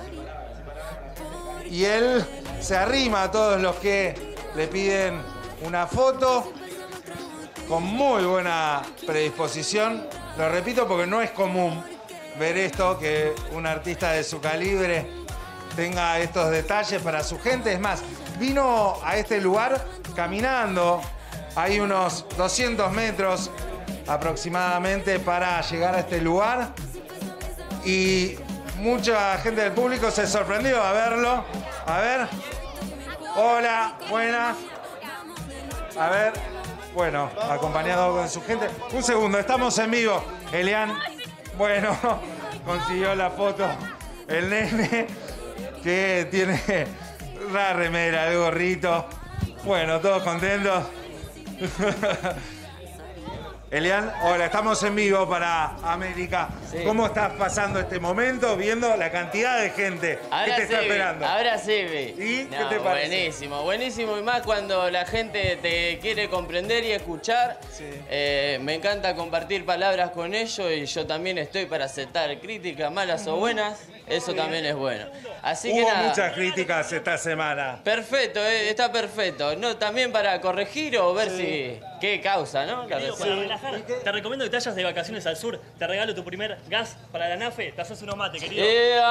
y él se arrima a todos los que le piden una foto con muy buena predisposición. Lo repito porque no es común ver esto, que un artista de su calibre tenga estos detalles para su gente. Es más, vino a este lugar caminando. Hay unos 200 metros aproximadamente para llegar a este lugar. Y mucha gente del público se sorprendió a verlo. A ver. Hola, buenas. A ver. Bueno, acompañado con su gente. Un segundo, estamos en vivo. Elian, bueno, consiguió la foto el nene, que tiene la remera, el gorrito. Bueno, todos contentos. Elian, hola, estamos en vivo para América. Sí. ¿Cómo estás pasando este momento viendo la cantidad de gente que te está esperando? Ahora sí, ¿Y qué te parece? Buenísimo, buenísimo. Y más cuando la gente te quiere comprender y escuchar. Sí. Me encanta compartir palabras con ellos y yo también estoy para aceptar críticas, malas o buenas. Eso también es bueno. Así que nada. Muchas críticas esta semana. Perfecto, está perfecto. No, también para corregir o ver si qué causa, ¿no? Querido, para relajar, te recomiendo que te vayas de vacaciones al sur. Te regalo tu primer gas para la NAFE. Te haces unos mate, querido.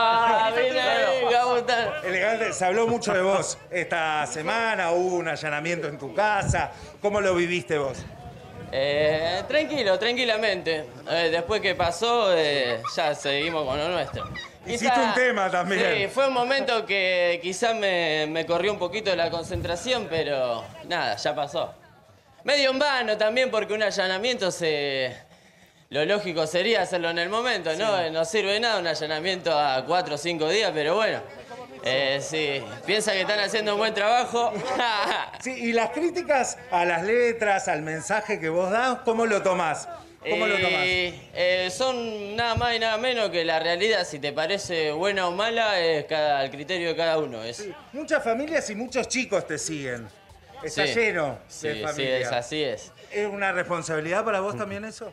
Elegante, se habló mucho de vos esta semana. Hubo un allanamiento en tu casa. ¿Cómo lo viviste vos? Tranquilamente. Después que pasó, ya seguimos con lo nuestro. Hiciste un tema también. Sí, fue un momento que quizás me corrió un poquito la concentración, pero nada, ya pasó. Medio en vano también, porque un allanamiento lo lógico sería hacerlo en el momento, ¿no? Sí. No sirve nada un allanamiento a 4 o 5 días, pero bueno. Sí, piensa que están haciendo un buen trabajo. Sí, y las críticas a las letras, al mensaje que vos das, ¿cómo lo tomás? ¿Cómo lo tomás? Son nada más y nada menos que la realidad. Si te parece buena o mala, es al criterio de cada uno. Sí. Muchas familias y muchos chicos te siguen. Está lleno de familias. Sí, así es. ¿Es una responsabilidad para vos también eso?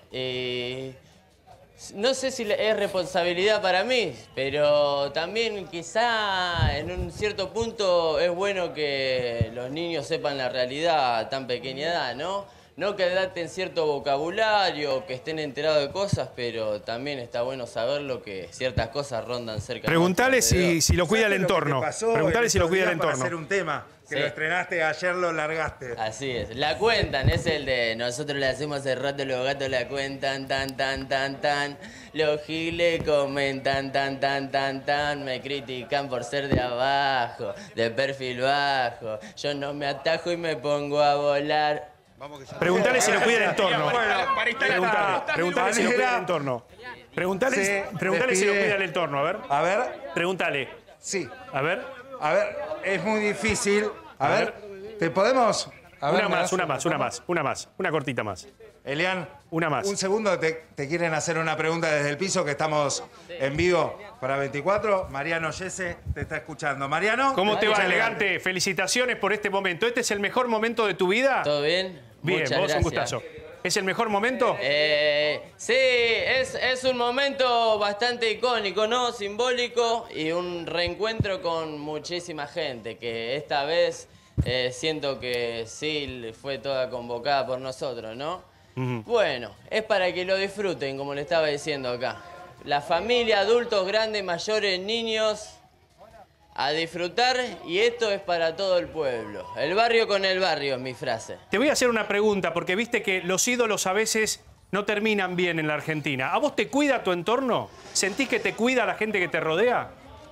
No sé si es responsabilidad para mí, pero también quizá en un cierto punto es bueno que los niños sepan la realidad a tan pequeña edad, ¿no? no quedarte en cierto vocabulario, que estén enterados de cosas, pero también está bueno saber lo que ciertas cosas rondan cerca. Preguntale si lo cuida el entorno. Preguntale si lo cuida el entorno. Para hacer un tema, que lo estrenaste ayer, lo largaste. Así es. La cuentan, es el de nosotros le hacemos hace rato, los gatos la cuentan, tan, tan, tan, tan. Los giles comentan, tan, tan, tan, tan. Me critican por ser de abajo, de perfil bajo. Yo no me atajo y me pongo a volar. Preguntale si lo cuida el entorno. Preguntale si lo cuida el entorno. Preguntale si lo cuida el entorno, a ver. A ver. Preguntale. Sí. A ver. A ver, es muy difícil. A ver, ¿te podemos...? A ver, una más. Una cortita más. Elian, una más. Un segundo, te quieren hacer una pregunta desde el piso, que estamos en vivo para 24. Mariano Yese te está escuchando. Mariano. ¿Cómo te va, Elegante? Felicitaciones por este momento. ¿Este es el mejor momento de tu vida? ¿Todo bien? Bien, muchas vos gracias. Un gustazo. ¿Es el mejor momento? Sí, es un momento bastante icónico, ¿no? Simbólico y un reencuentro con muchísima gente que esta vez siento que sí fue toda convocada por nosotros, ¿no? Bueno, es para que lo disfruten, como le estaba diciendo acá. La familia, adultos, grandes, mayores, niños, a disfrutar, y esto es para todo el pueblo. El barrio con el barrio es mi frase. Te voy a hacer una pregunta, porque viste que los ídolos a veces no terminan bien en la Argentina. ¿A vos te cuida tu entorno? ¿Sentís que te cuida la gente que te rodea?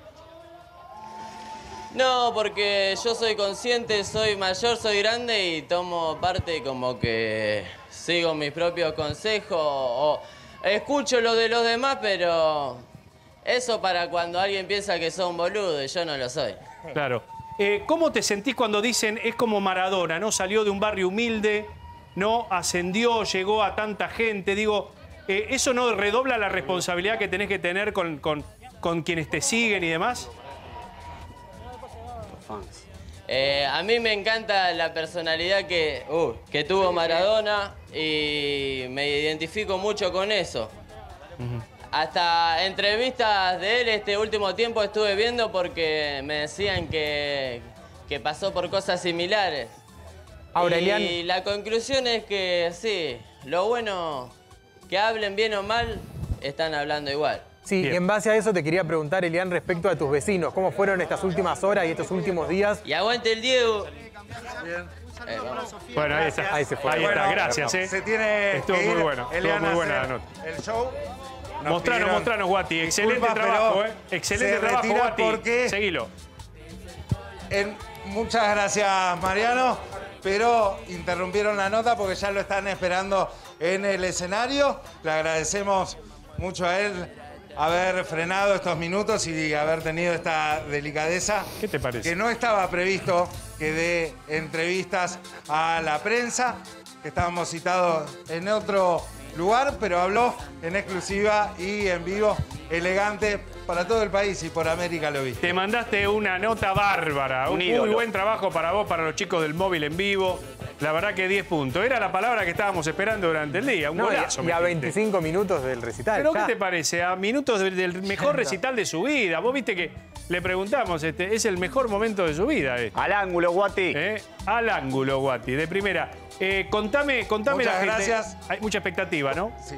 No, porque yo soy consciente, soy mayor, soy grande y tomo parte, como que sigo mis propios consejos o escucho lo de los demás, pero eso para cuando alguien piensa que son boludos, y yo no lo soy. Claro. ¿Cómo te sentís cuando dicen es como Maradona, ¿no? Salió de un barrio humilde, no ascendió, llegó a tanta gente? Digo, ¿eso no redobla la responsabilidad que tenés que tener con quienes te siguen y demás? A mí me encanta la personalidad que tuvo Maradona y me identifico mucho con eso. Hasta entrevistas de él este último tiempo estuve viendo porque me decían que pasó por cosas similares. Aurelian. Y la conclusión es que sí, lo bueno, que hablen bien o mal, están hablando igual. Sí, y en base a eso te quería preguntar, Elian, respecto a tus vecinos. ¿Cómo fueron estas últimas horas y estos últimos días? Y aguante el Diego. Bueno, ahí está. Ahí se fue. Ahí está, gracias. Se tiene Estuvo muy bueno. Estuvo muy buena la nota. El show. Mostranos, Guati. Excelente trabajo, Excelente trabajo, Guati. Seguilo. Muchas gracias, Mariano. Pero interrumpieron la nota porque ya lo están esperando en el escenario. Le agradecemos mucho a él haber frenado estos minutos y haber tenido esta delicadeza. ¿Qué te parece? Que no estaba previsto que dé entrevistas a la prensa, que estábamos citados en otro lugar, pero habló en exclusiva y en vivo, elegante, para todo el país y por América lo viste. Te mandaste una nota bárbara. Un muy buen trabajo para vos, para los chicos del móvil en vivo. La verdad que 10 puntos. Era la palabra que estábamos esperando durante el día. Un golazo. Y a 25 minutos del recital. ¿Pero qué te parece? A minutos del mejor recital de su vida. Vos viste que le preguntamos, es el mejor momento de su vida. Al ángulo, Guati. Al ángulo, Guati, de primera. Contame Muchas la gente. Gracias. Hay mucha expectativa, ¿no? Sí.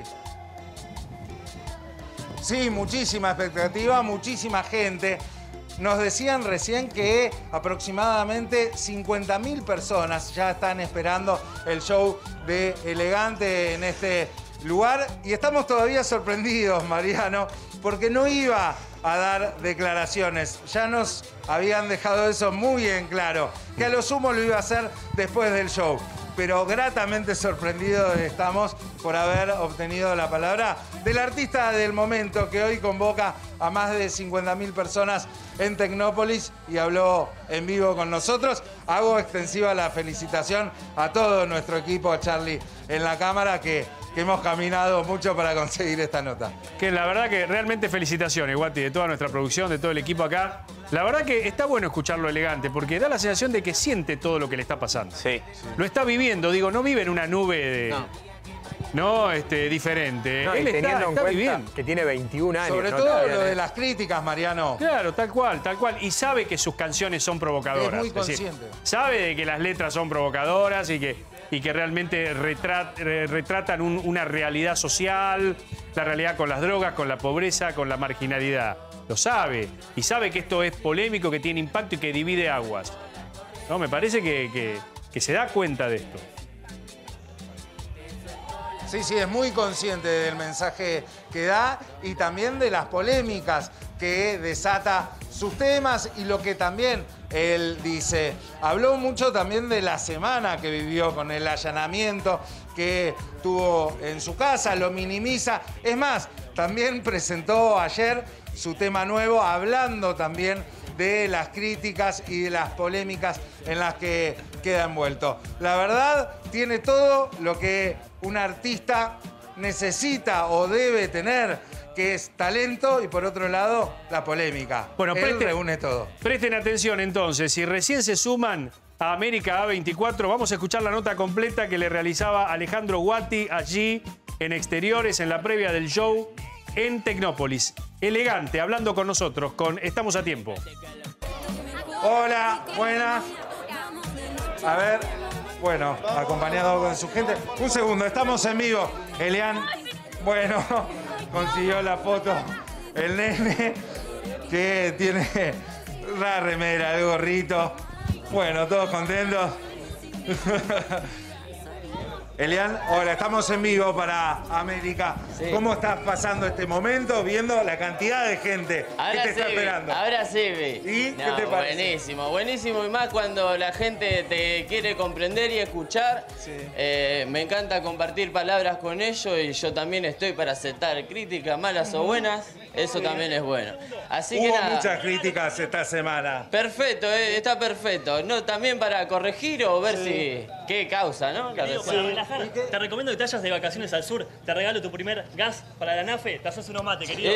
Sí, muchísima expectativa, muchísima gente. Nos decían recién que aproximadamente 50.000 personas ya están esperando el show de Elegante en este lugar. Y estamos todavía sorprendidos, Mariano, porque no iba a dar declaraciones. Ya nos habían dejado eso muy en claro, que a lo sumo lo iba a hacer después del show. Pero gratamente sorprendidos estamos por haber obtenido la palabra del artista del momento, que hoy convoca a más de 50.000 personas en Tecnópolis y habló en vivo con nosotros. Hago extensiva la felicitación a todo nuestro equipo, a Charlie en la cámara, que hemos caminado mucho para conseguir esta nota. Que la verdad que realmente felicitaciones, Guati, de toda nuestra producción, de todo el equipo acá. La verdad que está bueno escucharlo Elegante, porque da la sensación de que siente todo lo que le está pasando. Sí. Lo está viviendo, digo, no vive en una nube de... diferente. No, él está viviendo. Que tiene 21 años. Sobre todo lo de las críticas, Mariano. Claro, tal cual. Y sabe que sus canciones son provocadoras. Es muy consciente. Sabe de que las letras son provocadoras y que y que realmente retratan una realidad social, la realidad con las drogas, con la pobreza, con la marginalidad. Lo sabe, y sabe que esto es polémico, que tiene impacto y que divide aguas. ¿No? Me parece que se da cuenta de esto. Sí, sí, es muy consciente del mensaje que da y también de las polémicas que desata sus temas y lo que también él dice. Habló mucho también de la semana que vivió con el allanamiento que tuvo en su casa, lo minimiza. Es más, también presentó ayer su tema nuevo, hablando también de las críticas y de las polémicas en las que queda envuelto. La verdad, tiene todo lo que un artista necesita o debe tener, que es talento y, por otro lado, la polémica. Bueno, él reúne todo. Presten atención entonces, si recién se suman a América A24, vamos a escuchar la nota completa que le realizaba Alejandro Guatti allí en Exteriores, en la previa del show en Tecnópolis. Elegante, hablando con nosotros, con Estamos a Tiempo. Hola, buenas. A ver, bueno, acompañado con su gente. Un segundo, estamos en vivo. Elian, bueno, consiguió la foto el nene, que tiene la remera, el gorrito. Bueno, todos contentos. Elian, hola, estamos en vivo para América. Sí. ¿Cómo estás pasando este momento viendo la cantidad de gente que te está esperando? Ahora sí, vi. ¿Y qué te parece? Buenísimo, buenísimo. Y más cuando la gente te quiere comprender y escuchar. Sí. Me encanta compartir palabras con ellos y yo también estoy para aceptar críticas, malas o buenas. Eso también es bueno. Así que nada. Hubo muchas críticas esta semana. Perfecto, está perfecto. No, también para corregir o ver si qué causa, ¿no? Querido, para relajar, te recomiendo que te vayas de vacaciones al sur. Te regalo tu primer gas para la NAFE. Te haces unos mate, querido.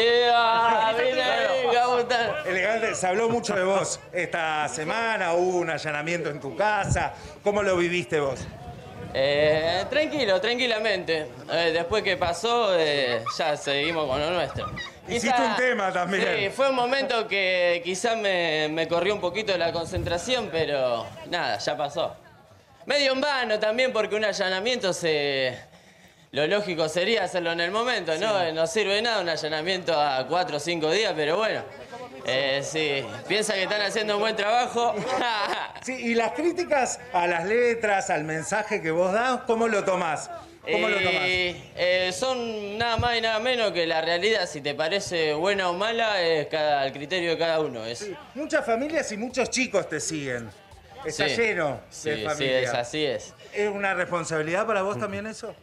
Elegante, se habló mucho de vos esta semana. Hubo un allanamiento en tu casa. ¿Cómo lo viviste vos? Tranquilo, tranquilamente. Después que pasó, ya seguimos con lo nuestro. Hiciste un tema también. Sí, fue un momento que quizás me corrió un poquito de la concentración, pero nada, ya pasó. Medio en vano también, porque un allanamiento lo lógico sería hacerlo en el momento, ¿no? Sí. No sirve nada un allanamiento a 4 o 5 días, pero bueno. Sí, piensa que están haciendo un buen trabajo. Sí, y las críticas a las letras, al mensaje que vos das, ¿cómo lo tomás? ¿Cómo lo tomás? Son nada más y nada menos que la realidad. Si te parece buena o mala, es al criterio de cada uno. Sí. Muchas familias y muchos chicos te siguen. Está lleno de familias. Sí, así es. ¿Es una responsabilidad para vos también eso?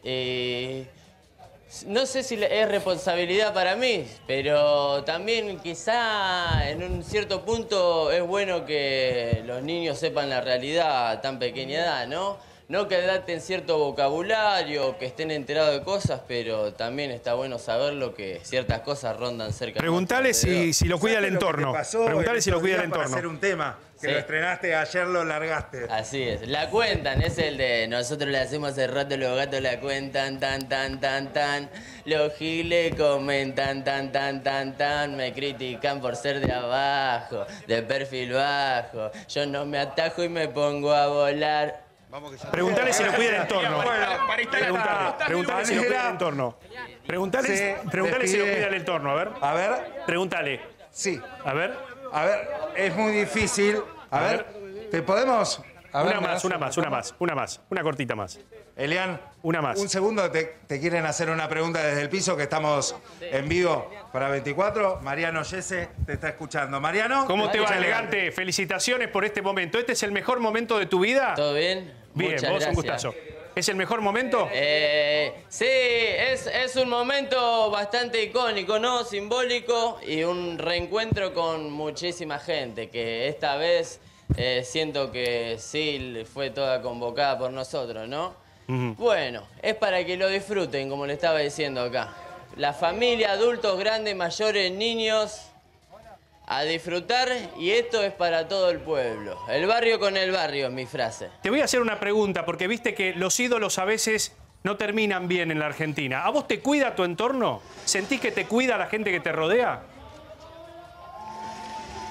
No sé si es responsabilidad para mí, pero también quizá en un cierto punto es bueno que los niños sepan la realidad a tan pequeña edad, ¿no? No que adapten cierto vocabulario, que estén enterados de cosas, pero también está bueno saber lo que ciertas cosas rondan cerca. Preguntale si lo cuida el entorno. Preguntale si lo cuida el entorno. Para hacer un tema que lo estrenaste ayer, lo largaste. Así es. La cuentan, es el de nosotros le hacemos el rato, los gatos la cuentan, tan, tan, tan, tan. Los giles comentan, tan, tan, tan, tan. Me critican por ser de abajo, de perfil bajo. Yo no me atajo y me pongo a volar. Preguntale si lo cuida el entorno. Preguntale si lo cuida el entorno. Preguntale si lo cuida el entorno, a ver. A ver. Pregúntale. Sí. A ver. A ver, es muy difícil. A ver, ¿te podemos? A ver, una más. Una cortita más. Elian, una más. Un segundo, te quieren hacer una pregunta desde el piso, que estamos en vivo para 24. Mariano Yese te está escuchando. Mariano. ¿Cómo te va, Elegante? Felicitaciones por este momento. ¿Este es el mejor momento de tu vida? ¿Todo bien? Bien, muchas vos gracias. Un gustazo. ¿Es el mejor momento? Sí, es un momento bastante icónico, ¿no? Simbólico y un reencuentro con muchísima gente que esta vez siento que sí fue toda convocada por nosotros, ¿no? Bueno, es para que lo disfruten, como le estaba diciendo acá. La familia, adultos, grandes, mayores, niños, a disfrutar, y esto es para todo el pueblo. El barrio con el barrio es mi frase. Te voy a hacer una pregunta, porque viste que los ídolos a veces no terminan bien en la Argentina. ¿A vos te cuida tu entorno? ¿Sentís que te cuida la gente que te rodea?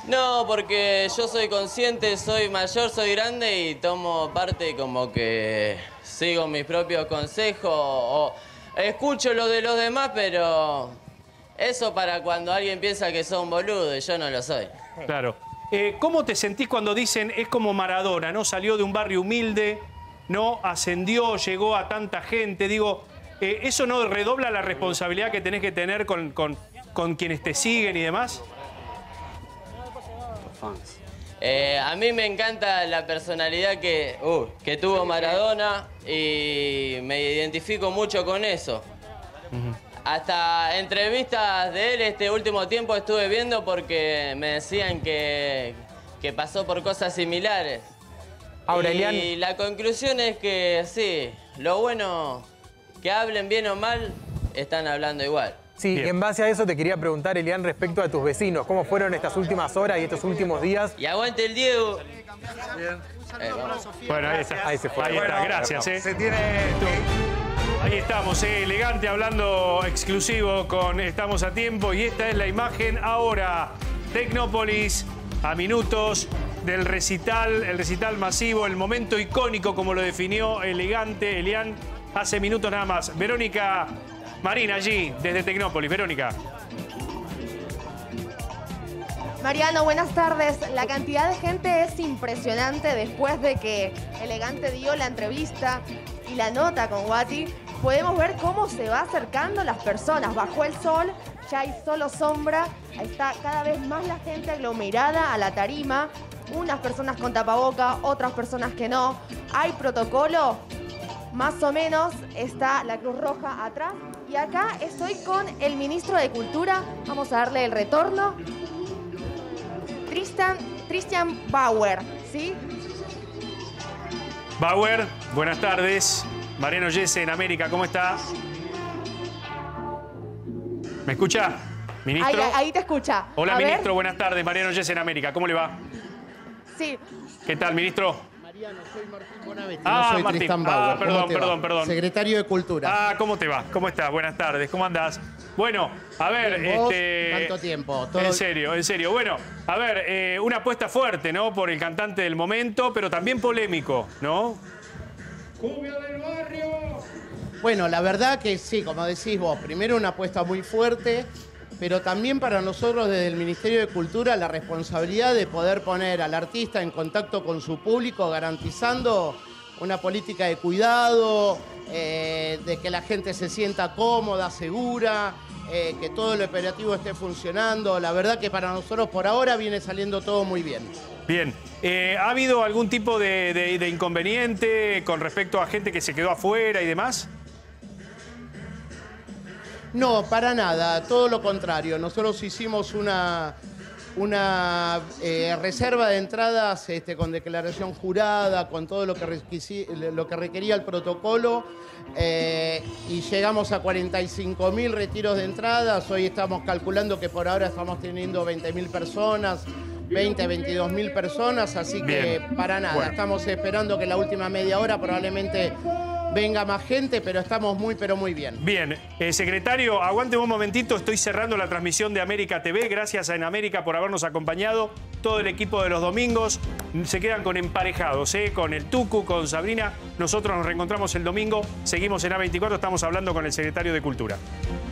No, porque yo soy consciente, soy mayor, soy grande y tomo parte como que sigo mis propios consejos o escucho lo de los demás, pero eso para cuando alguien piensa que son boludo y yo no lo soy. Claro. ¿Cómo te sentís cuando dicen es como Maradona, ¿no? Salió de un barrio humilde, ¿no? Ascendió, llegó a tanta gente. Digo, ¿eso no redobla la responsabilidad que tenés que tener con quienes te siguen y demás? A mí me encanta la personalidad que tuvo Maradona y me identifico mucho con eso. Hasta entrevistas de él este último tiempo estuve viendo porque me decían que pasó por cosas similares. Aureliano. Y la conclusión es que sí, lo bueno, que hablen bien o mal, están hablando igual. Sí, y en base a eso te quería preguntar, Elian, respecto a tus vecinos. ¿Cómo fueron estas últimas horas y estos últimos días? Y aguante el Diego. Bueno, ahí está. Ahí se fue. Ahí está, gracias. Se tiene... Ahí estamos, elegante, hablando exclusivo con Estamos a Tiempo. Y esta es la imagen ahora. Tecnópolis, a minutos del recital, el recital masivo, el momento icónico, como lo definió elegante Elian hace minutos nada más. Verónica Marín, allí, desde Tecnópolis. Verónica. Mariano, buenas tardes. La cantidad de gente es impresionante después de que Elegante dio la entrevista y la nota con Guati. Podemos ver cómo se va acercando las personas. Bajó el sol, ya hay solo sombra. Está cada vez más la gente aglomerada a la tarima. Unas personas con tapaboca, otras personas que no. Hay protocolo, más o menos. Está la Cruz Roja atrás. Y acá estoy con el ministro de Cultura. Vamos a darle el retorno. Tristan Bauer, ¿sí? Bauer, buenas tardes. Mariano Yese en América, ¿cómo está? ¿Me escucha, ministro? Ahí te escucha. Hola, a ministro, ver. buenas tardes. Mariano Yese en América, ¿cómo le va? Sí. ¿Qué tal, ministro? Mariano, soy Martín Bonavetti, Ah, no soy Martín. Tristan Bauer. Perdón. Secretario de Cultura. ¿Cómo te va? ¿Cómo estás? Buenas tardes, ¿cómo andás? Bueno, a ver, Bien, ¿vos? ¿Cuánto tiempo? ¿Todo? En serio. Bueno, a ver, una apuesta fuerte, ¿no? Por el cantante del momento, pero también polémico, ¿no? ¡Cumbia del barrio! Bueno, la verdad que sí, como decís vos, primero una apuesta muy fuerte, pero también para nosotros desde el Ministerio de Cultura la responsabilidad de poder poner al artista en contacto con su público, garantizando una política de cuidado, de que la gente se sienta cómoda, segura, que todo el operativo esté funcionando. La verdad que para nosotros por ahora viene saliendo todo muy bien. Bien. ¿Ha habido algún tipo de inconveniente con respecto a gente que se quedó afuera y demás? No, para nada, todo lo contrario. Nosotros hicimos una reserva de entradas con declaración jurada, con todo lo que requería el protocolo, y llegamos a 45.000 retiros de entradas. Hoy estamos calculando que por ahora estamos teniendo 20.000 personas, 22.000 personas, así que para nada. Bueno. Estamos esperando que la última media hora probablemente venga más gente, pero estamos pero muy bien. Bien. Secretario, aguante un momentito. Estoy cerrando la transmisión de América TV. Gracias a En América por habernos acompañado. Todo el equipo de los domingos. Se quedan con emparejados, con el Tucu, con Sabrina. Nosotros nos reencontramos el domingo. Seguimos en A24. Estamos hablando con el secretario de Cultura.